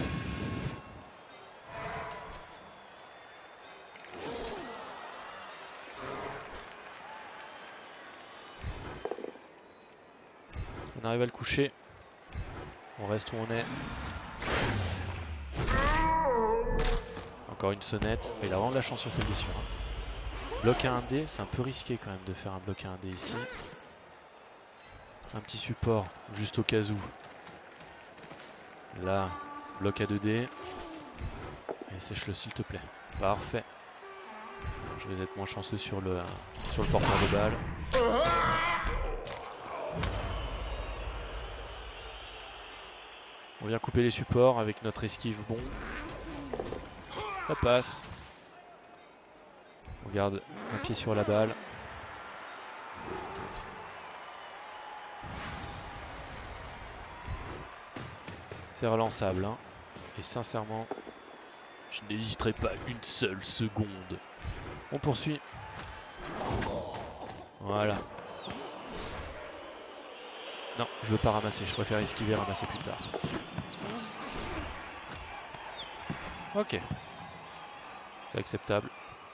[SPEAKER 1] On arrive à le coucher. On reste où on est. Encore une sonnette. Il a vraiment de la chance sur sa blessure. Hein. Bloc à un dé, c'est un peu risqué quand même de faire un bloc à un dé ici. Un petit support, juste au cas où. Là, bloc à deux dés. Et sèche-le s'il te plaît. Parfait. Je vais être moins chanceux sur le, sur le porteur de balle. On vient couper les supports avec notre esquive bon. Ça passe. On garde un pied sur la balle. C'est relançable. Hein. Et sincèrement, je n'hésiterai pas une seule seconde. On poursuit. Voilà. Non, je veux pas ramasser. Je préfère esquiver et ramasser plus tard. Ok. C'est acceptable.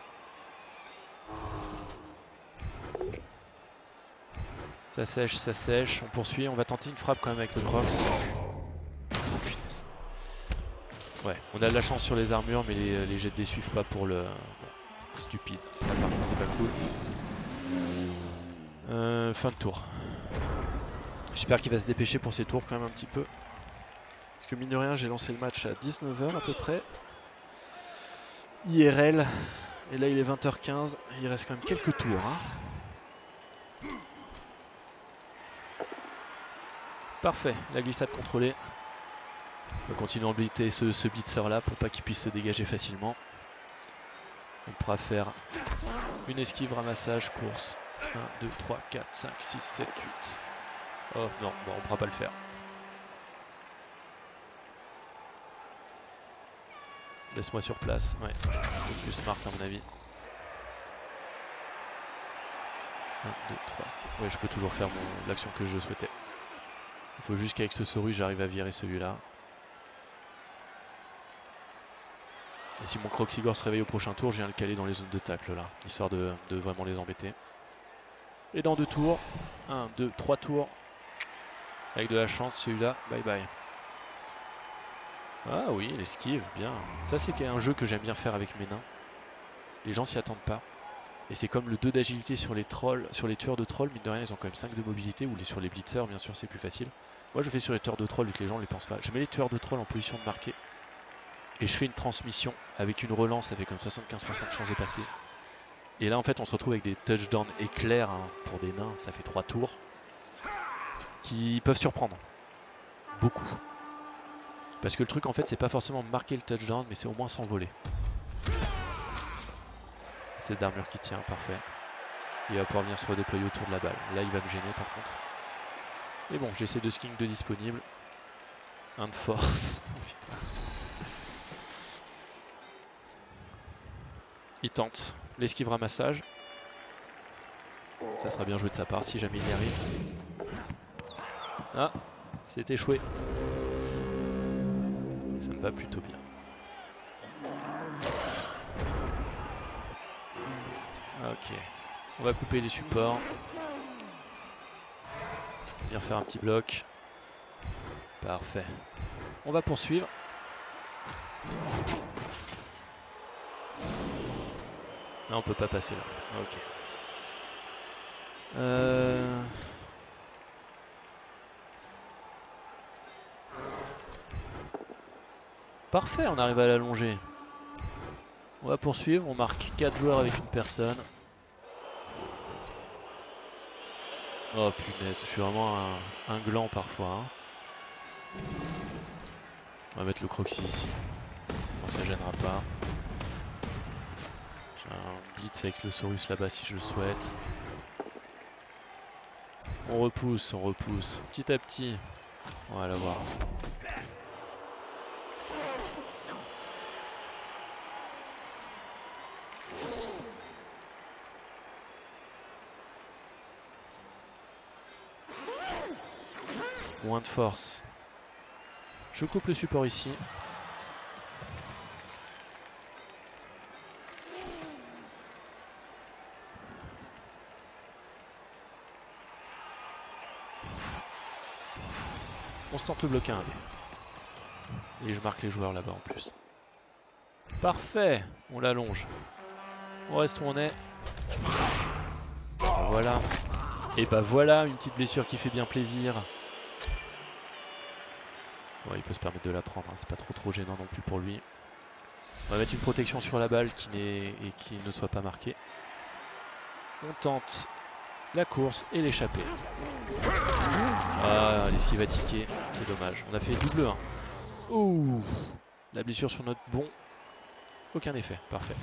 [SPEAKER 1] Ça sèche, ça sèche. On poursuit. On va tenter une frappe quand même avec le crocs. Oh, putain. Ouais, on a de la chance sur les armures, mais les, les jets de dés suivent pas pour le... Bon, stupide. Là par contre c'est pas cool. Euh, fin de tour. J'espère qu'il va se dépêcher pour ses tours quand même un petit peu. Parce que mine de rien, j'ai lancé le match à dix-neuf heures à peu près. I R L. Et là il est vingt heures quinze. Il reste quand même quelques tours. Hein. Parfait, la glissade contrôlée. On va continuer à embêter ce, ce blitzer là pour pas qu'il puisse se dégager facilement. On pourra faire une esquive, ramassage, course. un, deux, trois, quatre, cinq, six, sept, huit. Oh non, bon, on pourra pas le faire. Laisse-moi sur place. Ouais, c'est plus smart à mon avis. un, deux, trois. Ouais, je peux toujours faire l'action que je souhaitais. Il faut juste qu'avec ce Saurus, j'arrive à virer celui-là. Et si mon Croxigore se réveille au prochain tour, je viens le caler dans les zones de tacle là, histoire de, de vraiment les embêter. Et dans deux tours, un, deux, trois tours, avec de la chance, celui-là, bye bye. Ah oui, l'esquive, bien. Ça c'est un jeu que j'aime bien faire avec mes nains. Les gens s'y attendent pas. Et c'est comme le deux d'agilité sur les trolls, sur les tueurs de trolls, mine de rien ils ont quand même cinq de mobilité, ou les sur les blitzers bien sûr c'est plus facile. Moi je fais sur les tueurs de trolls vu que les gens ne les pensent pas. Je mets les tueurs de trolls en position de marquer. Et je fais une transmission avec une relance, ça fait comme soixante-quinze pour cent de chance de passer. Et là en fait on se retrouve avec des touchdowns éclairs hein, pour des nains, ça fait trois tours. Qui peuvent surprendre. Beaucoup. Parce que le truc en fait c'est pas forcément marquer le touchdown mais c'est au moins s'envoler. C'est d'armure qui tient, parfait. Il va pouvoir venir se redéployer autour de la balle. Là il va me gêner par contre. Et bon j'essaie de skink de disponible. Un de force. Putain. Il tente l'esquive ramassage. Ça sera bien joué de sa part si jamais il y arrive. Ah, c'est échoué. Ça me va plutôt bien. Ok. On va couper les supports. Venir faire un petit bloc. Parfait. On va poursuivre. Ah, on peut pas passer là. Ok. Euh... Parfait, on arrive à l'allonger. On va poursuivre, on marque quatre joueurs avec une personne. Oh punaise, je suis vraiment un, un gland parfois. Hein. On va mettre le Croxy ici. Bon, ça gênera pas. J'ai un blitz avec le Saurus là-bas si je le souhaite. On repousse, on repousse. Petit à petit. On va l'avoir. Moins de force. Je coupe le support ici. On se tente le bloc à un D. Et je marque les joueurs là-bas en plus. Parfait. On l'allonge. On reste où on est. Voilà. Et bah voilà, une petite blessure qui fait bien plaisir. Ouais, il peut se permettre de la prendre, hein. C'est pas trop trop gênant non plus pour lui. On va mettre une protection sur la balle qui et qui ne soit pas marquée. On tente la course et l'échapper. Ah, l'esquive a tiqué, c'est dommage. On a fait double un. Ouh, la blessure sur notre bon. Aucun effet, parfait.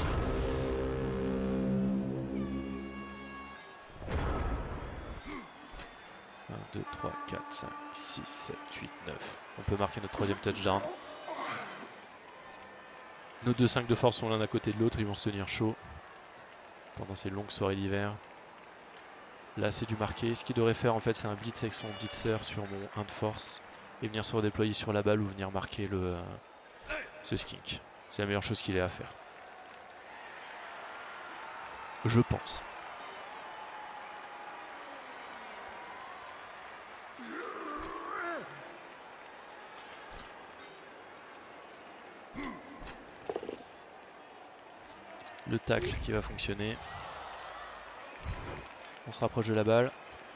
[SPEAKER 1] un, deux, trois, quatre, cinq, six, sept, huit, neuf. On peut marquer notre troisième touchdown. Nos deux cinq de force sont l'un à côté de l'autre, ils vont se tenir chaud pendant ces longues soirées d'hiver. Là c'est du marqué. Ce qu'il devrait faire en fait c'est un blitz avec son blitzer sur mon un de force et venir se redéployer sur la balle ou venir marquer le, euh, ce skink. C'est la meilleure chose qu'il ait à faire. Je pense. Le tacle qui va fonctionner. On se rapproche de la balle.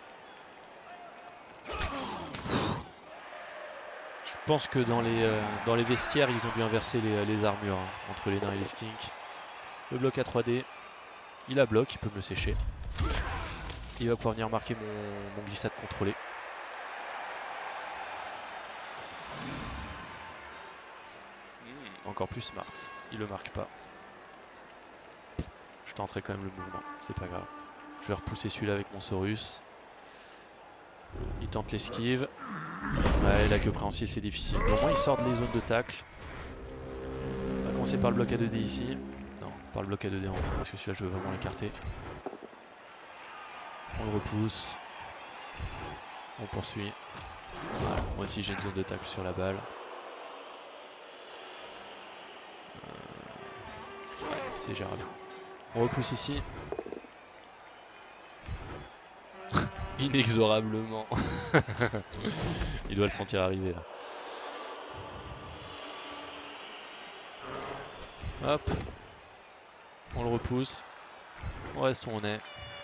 [SPEAKER 1] Je pense que dans les, euh, dans les vestiaires, ils ont dû inverser les, les armures hein, entre les nains et les skinks. Le bloc à trois D. Il a bloc, il peut me le sécher. Il va pouvoir venir marquer mon, mon glissade contrôlé. Mmh, encore plus smart. Il le marque pas. Je tenterai quand même le mouvement, c'est pas grave. Je vais repousser celui-là avec mon Saurus. Il tente l'esquive. Ouais, la queue préhensile, c'est difficile. Au moins, il sort des zones de tacle. commencer par le bloc à deux D ici. Non, par le bloc à deux D en haut, parce que celui-là je veux vraiment l'écarter. On le repousse. On poursuit. Voilà. Moi aussi j'ai une zone de tacle sur la balle. Euh... Ouais, c'est gérable. On repousse ici. Inexorablement. Il doit le sentir arriver là. Hop. On le repousse. On reste où on est.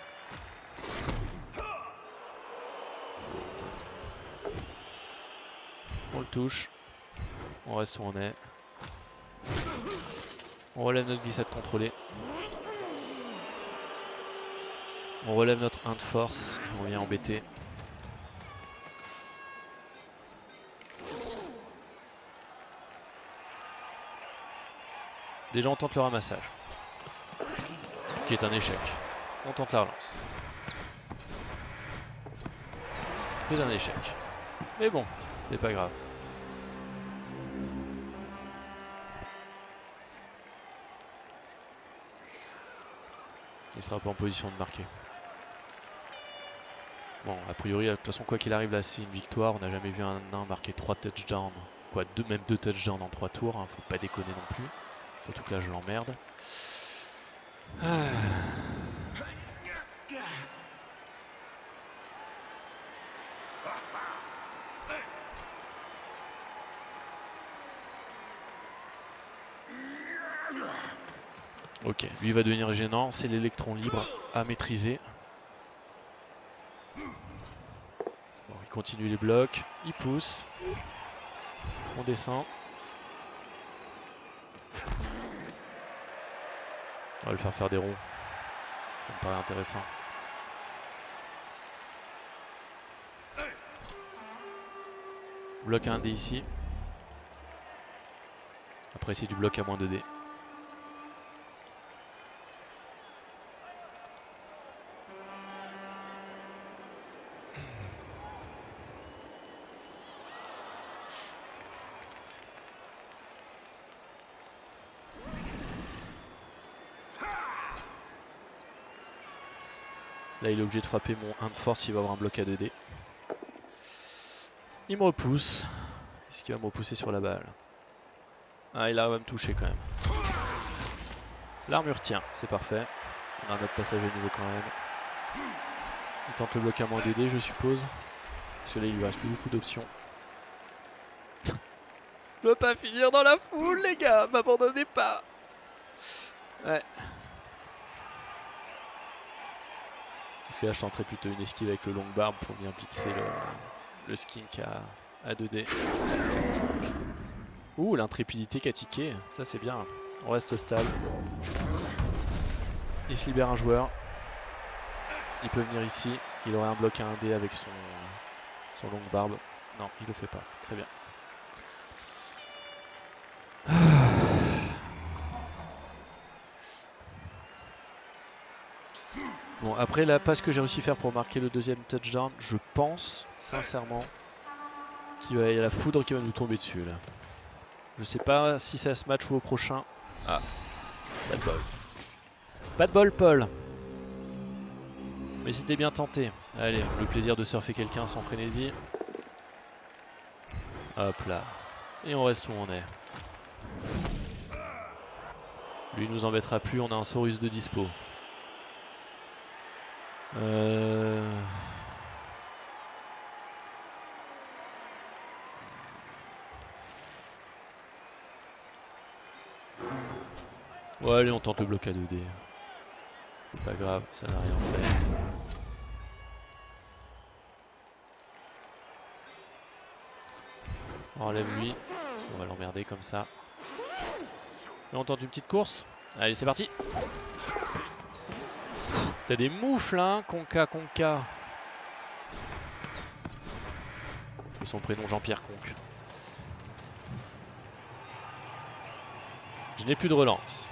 [SPEAKER 1] On le touche. On reste où on est. On relève notre glissade contrôlée. On relève notre un de force. On vient embêter. Déjà on tente le ramassage. Qui est un échec. On tente la relance. C'est un échec. Mais bon, c'est pas grave. Il sera pas en position de marquer. Bon, a priori, de toute façon, quoi qu'il arrive, là, c'est une victoire. On n'a jamais vu un nain marquer trois touchdowns. Quoi, deux, même deux touchdowns en trois tours. Hein, faut pas déconner non plus. Surtout que là, je l'emmerde. Ah. Ok, lui va devenir gênant. C'est l'électron libre à maîtriser. Bon, il continue les blocs. Il pousse. On descend. On va le faire faire des ronds. Ça me paraît intéressant. Bloc à un D ici. Après c'est du bloc à moins deux D. Là il est obligé de frapper mon un de force, il va avoir un bloc à deux D. Il me repousse. Est-ce qu'il va me repousser sur la balle? Ah, il arrive à me toucher quand même. L'armure tient, c'est parfait. On a un autre passage à niveau quand même. Il tente le bloc à moins deux D je suppose. Parce que là il lui reste plus beaucoup d'options. Je veux pas finir dans la foule les gars, m'abandonnez pas. Ouais. Parce que là je tenterais plutôt une esquive avec le long barbe pour bien blitzer le, le skink à, à deux D. Ouh, l'intrépidité qu'a tiqué, ça c'est bien. On reste stable. Il se libère un joueur. Il peut venir ici. Il aurait un bloc à un D avec son, son longue barbe. Non, il le fait pas. Très bien. Bon, après la passe que j'ai réussi à faire pour marquer le deuxième touchdown, je pense sincèrement qu'il va y a la foudre qui va nous tomber dessus là. Je sais pas si c'est à ce match ou au prochain. Ah, pas de bol. Pas de bol, Paul. Mais c'était bien tenté. Allez, le plaisir de surfer quelqu'un sans frénésie. Hop là. Et on reste où on est. Lui il nous embêtera plus, on a un Saurus de dispo. Euh... Ouais, allez, on tente le bloc à deux D. C'est pas grave, ça n'a rien fait. On enlève lui, on va l'emmerder comme ça. Et on tente une petite course. Allez, c'est parti. T'as des moufles, hein, Conca, Conca. Et son prénom Jean-Pierre Conque. Je n'ai plus de relance.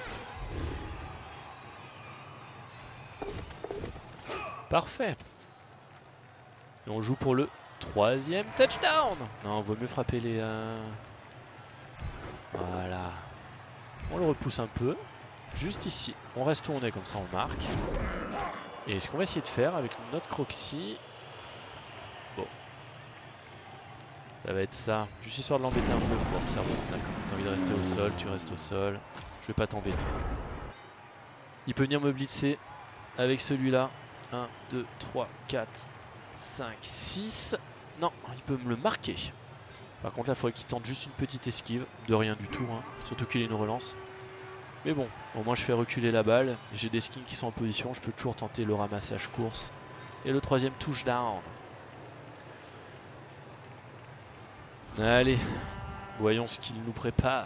[SPEAKER 1] Parfait. Et on joue pour le troisième touchdown. Non, vaut mieux frapper les... Euh... Voilà. On le repousse un peu. Juste ici. On reste où on est, comme ça on marque. Et ce qu'on va essayer de faire avec notre Croxy... Bon. Ça va être ça. Juste histoire de l'embêter un peu. Bon, ça remonte, d'accord. T'as envie de rester au sol, tu restes au sol. Je vais pas t'embêter. Il peut venir me blitzer avec celui-là. un, deux, trois, quatre, cinq, six. Non, il peut me le marquer. Par contre là, il faudrait qu'il tente juste une petite esquive. De rien du tout, hein. Surtout qu'il ait une relance. Mais bon, au moins je fais reculer la balle. J'ai des skins qui sont en position. Je peux toujours tenter le ramassage course. Et le troisième touchdown. Allez, voyons ce qu'il nous prépare.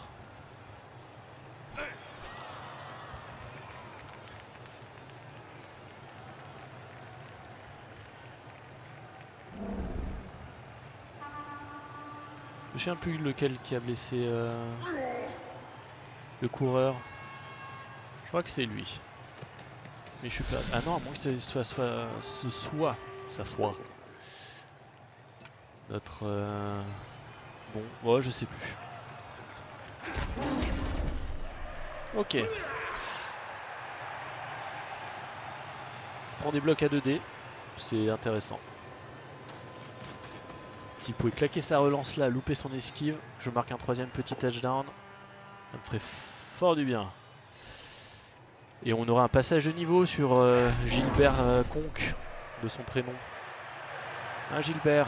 [SPEAKER 1] Je ne sais plus lequel qui a blessé euh, le coureur. Je crois que c'est lui. Mais je suis pas... Ah non, à moins que ce soit... soit ce soit... Ça soit... Notre... Euh... Bon, oh, je sais plus. Ok. Prend des blocs à deux D. C'est intéressant. S'il pouvait claquer sa relance là, louper son esquive, je marque un troisième petit touchdown. Ça me ferait fort du bien. Et on aura un passage de niveau sur euh, Gilbert euh, Conque, de son prénom. Hein, Gilbert.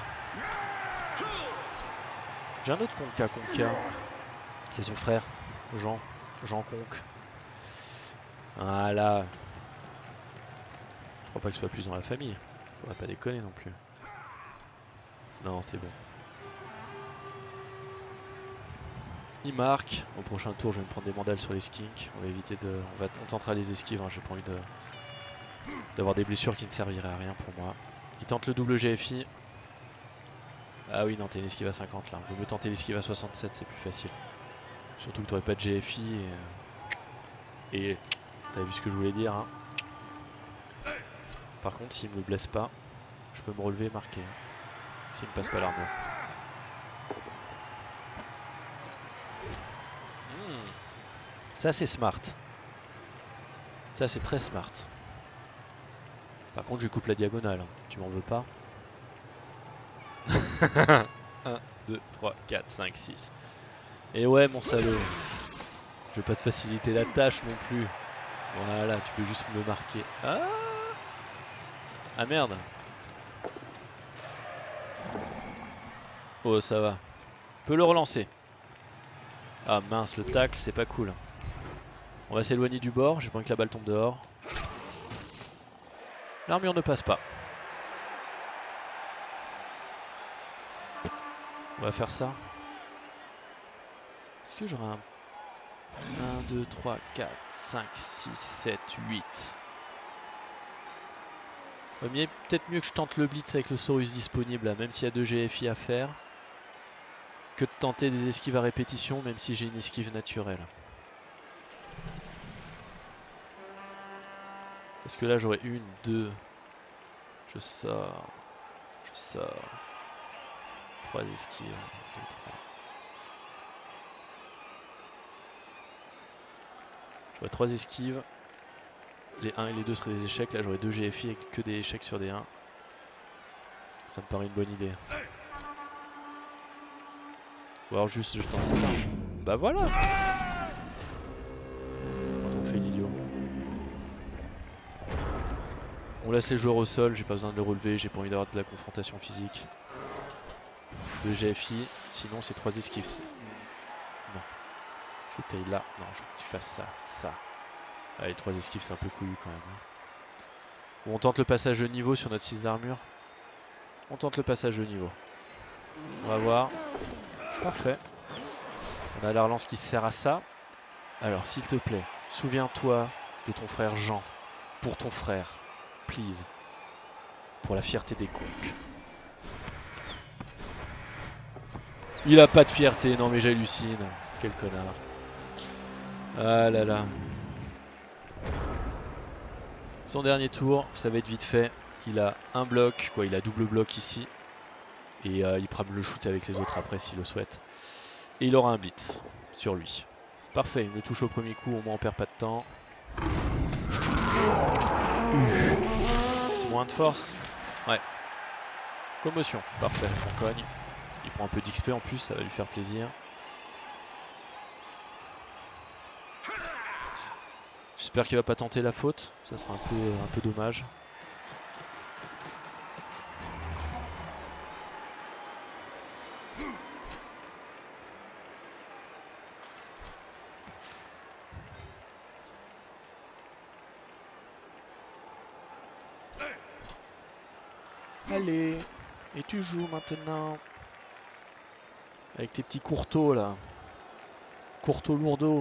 [SPEAKER 1] J'ai un autre Conca, Conca. C'est son frère, Jean. Jean Conque. Voilà. Je crois pas que ce soit plus dans la famille. On va pas déconner non plus. Non, c'est bon. Il marque. Au prochain tour, je vais me prendre des mandales sur les skinks. On va éviter de. On, va... on tentera les esquives. Hein. J'ai pas envie de d'avoir des blessures qui ne serviraient à rien pour moi. Il tente le double G F I. Ah oui, non, t'es une esquive à cinquante là. Je veux tenter l'esquive à soixante-sept, c'est plus facile. Surtout que t'aurais pas de G F I. Et, et... t'as vu ce que je voulais dire. Hein. Par contre, s'il me blesse pas, je peux me relever et marquer. Hein. S'il ne passe pas l'armure. Mmh. Ça c'est smart. Ça c'est très smart. Par contre je coupe la diagonale. Hein. Tu m'en veux pas? un, deux, trois, quatre, cinq, six. Et ouais mon salaud. Je vais pas te faciliter la tâche non plus. Voilà, tu peux juste me marquer. Ah, ah merde. Oh ça va. Je peux le relancer. Ah mince, le tacle c'est pas cool. On va s'éloigner du bord, j'ai pas envie que la balle tombe dehors. L'armure ne passe pas. On va faire ça. Est-ce que j'aurai un... un, deux, trois, quatre, cinq, six, sept, huit. Peut-être mieux que je tente le blitz avec le Saurus disponible, là, même s'il y a deux G F I à faire. Que de tenter des esquives à répétition, même si j'ai une esquive naturelle. Parce que là j'aurais une, deux, je sors, je sors, trois esquives, deux, trois. J'aurais trois esquives, les un et les deux seraient des échecs, là j'aurais deux G F I avec que des échecs sur des un. Ça me paraît une bonne idée. Ou alors juste je tente ça. Bah voilà. Quand on fait l'idiot. On laisse les joueurs au sol, j'ai pas besoin de le relever, j'ai pas envie d'avoir de la confrontation physique. Le G F I, sinon c'est trois esquives. Non. Je taille là. Non, je veux que tu fasses ça, ça. Allez, trois esquives c'est un peu couillu quand même. Bon, on tente le passage de niveau sur notre six d'armure. On tente le passage de niveau. On va voir. Parfait. On a la relance qui sert à ça. Alors, s'il te plaît, souviens-toi de ton frère Jean. Pour ton frère. Please. Pour la fierté des Conques. Il a pas de fierté. Non mais j'hallucine. Quel connard. Ah là là. Son dernier tour, ça va être vite fait. Il a un bloc, quoi, il a double bloc ici. Et euh, il pourra me le shoot avec les autres après s'il le souhaite. Et il aura un blitz sur lui. Parfait, il me touche au premier coup, au moins on perd pas de temps. C'est moins de force. Ouais. Commotion, parfait, on cogne. Il prend un peu d'X P en plus, ça va lui faire plaisir. J'espère qu'il va pas tenter la faute, ça sera un peu, un peu dommage. Allez, et tu joues maintenant. Avec tes petits courteaux là. Courteaux lourdeaux.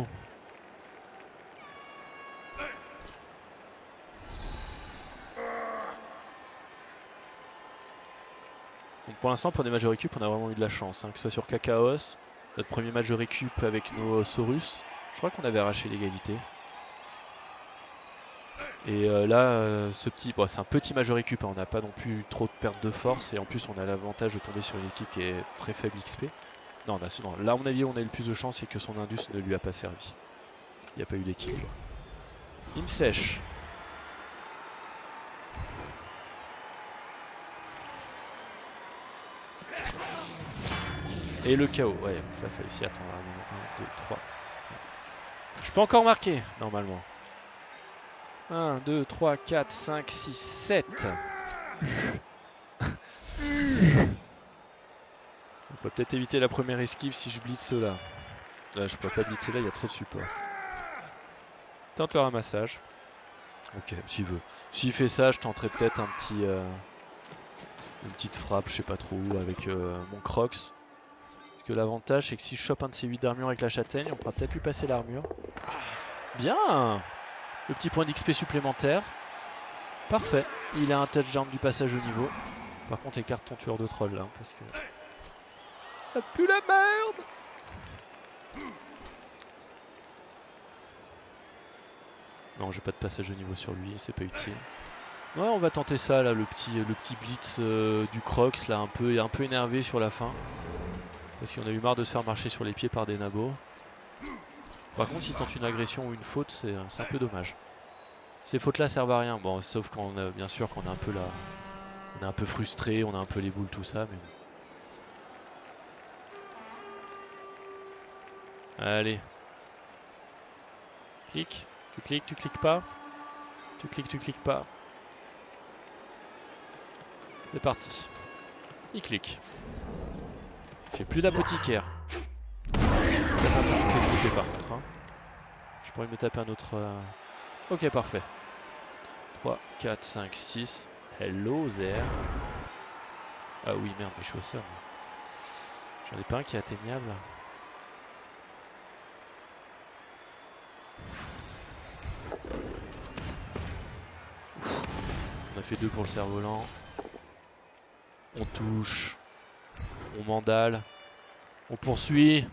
[SPEAKER 1] Donc pour l'instant, pour des matchs de récup, on a vraiment eu de la chance. Hein, que ce soit sur Kakaos, notre premier match de récup avec nos Saurus. Je crois qu'on avait arraché l'égalité. Et euh, là, euh, ce petit, bon, c'est un petit match de récup, hein, on n'a pas non plus trop de perte de force. Et en plus, on a l'avantage de tomber sur une équipe qui est très faible X P. Non, on a, non, là, à mon avis, on a eu le plus de chance, c'est que son Indus ne lui a pas servi. Il n'y a pas eu d'équilibre. Il me sèche. Et le K O, ouais, ça fallait s'y attendre. un, deux, trois. Je peux encore marquer, normalement. un, deux, trois, quatre, cinq, six, sept. On peut peut-être éviter la première esquive si je blitz là. Là, je peux pas blitzer là, il y a trop de support. Tente le ramassage. Ok, s'il veut. S'il fait ça, je tenterai peut-être un petit, euh, une petite frappe, je sais pas trop où, avec euh, mon Crocs. Parce que l'avantage, c'est que si je chope un de ces huit d'armure avec la châtaigne, on pourra peut-être lui passer l'armure. Bien! Le petit point d'X P supplémentaire. Parfait. Il a un touchdown du passage au niveau. Par contre, écarte ton tueur de troll là, parce que... Ça pue la merde! Non, j'ai pas de passage au niveau sur lui, c'est pas utile. Ouais, on va tenter ça là, le petit, le petit blitz euh, du Crocs là, un peu, un peu énervé sur la fin. Parce qu'on a eu marre de se faire marcher sur les pieds par des nabos. Par contre, s'il tente une agression ou une faute, c'est un peu dommage. Ces fautes là servent à rien, bon, sauf quand on a, bien sûr qu'on est un peu là, on est un peu frustré, on a un peu les boules, tout ça, mais bon. Allez. Clique, tu cliques, tu cliques pas. Tu cliques, tu cliques pas. C'est parti. Il clique. J'ai plus d'apothicaire. C'est un truc qui fait flipper par contre. Hein. Je pourrais me taper un autre... Euh... Ok, parfait. trois, quatre, cinq, six. Hello there. Ah oui, merde, mais je suis au sol. J'en ai pas un qui est atteignable. On a fait deux pour le cerf-volant. On touche. On mandale. On poursuit.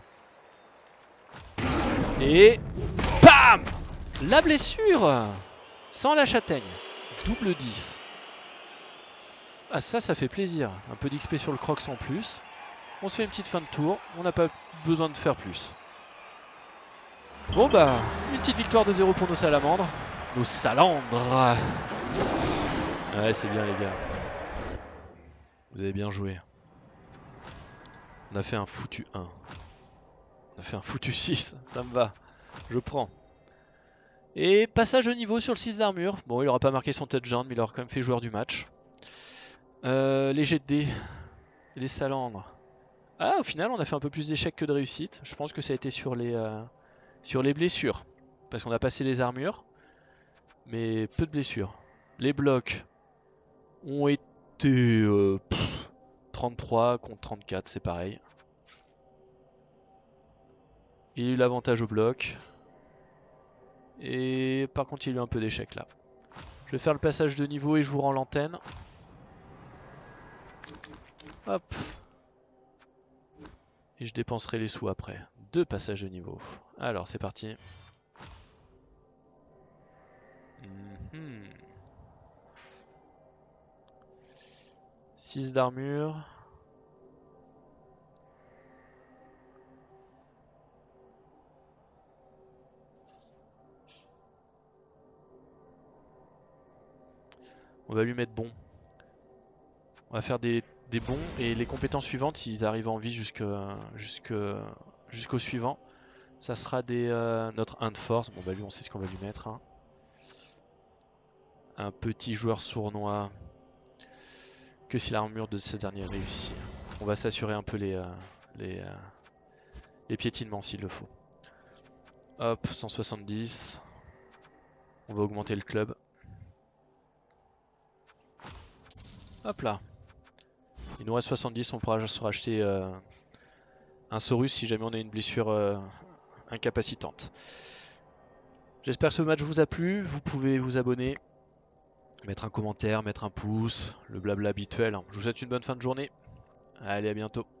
[SPEAKER 1] Et... BAM! La blessure! Sans la châtaigne. Double dix. Ah ça, ça fait plaisir. Un peu d'X P sur le Crocs en plus. On se fait une petite fin de tour. On n'a pas besoin de faire plus. Bon bah, une petite victoire de zéro pour nos salamandres. Nos salandres. Ouais, c'est bien les gars. Vous avez bien joué. On a fait un foutu un. On a fait un foutu six. Ça me va. Je prends. Et passage au niveau sur le six d'armure. Bon, il n'aura pas marqué son touchdown, mais il aura quand même fait joueur du match. Euh, les jets de dés. Les salandres. Ah, au final, on a fait un peu plus d'échecs que de réussite. Je pense que ça a été sur les, euh, sur les blessures. Parce qu'on a passé les armures. Mais peu de blessures. Les blocs ont été euh, pff, trente-trois contre trente-quatre, c'est pareil. Il a eu l'avantage au bloc. Et par contre, il a eu un peu d'échecs là. Je vais faire le passage de niveau et je vous rends l'antenne. Hop. Et je dépenserai les sous après. Deux passages de niveau. Alors, c'est parti. Mm-hmm. six d'armure. On va lui mettre bon. On va faire des, des bons et les compétences suivantes, ils arrivent en vie jusque, jusque, jusqu'au suivant. Ça sera des, euh, notre un de force. Bon bah lui on sait ce qu'on va lui mettre. Hein. Un petit joueur sournois. Que si l'armure de ce dernier réussit. On va s'assurer un peu les, euh, les, euh, les piétinements s'il le faut. Hop, cent soixante-dix. On va augmenter le club. Hop là. Il nous reste soixante-dix, on pourra se racheter euh, un Saurus si jamais on a une blessure euh, incapacitante. J'espère que ce match vous a plu. Vous pouvez vous abonner, mettre un commentaire, mettre un pouce, le blabla habituel. Je vous souhaite une bonne fin de journée. Allez, à bientôt.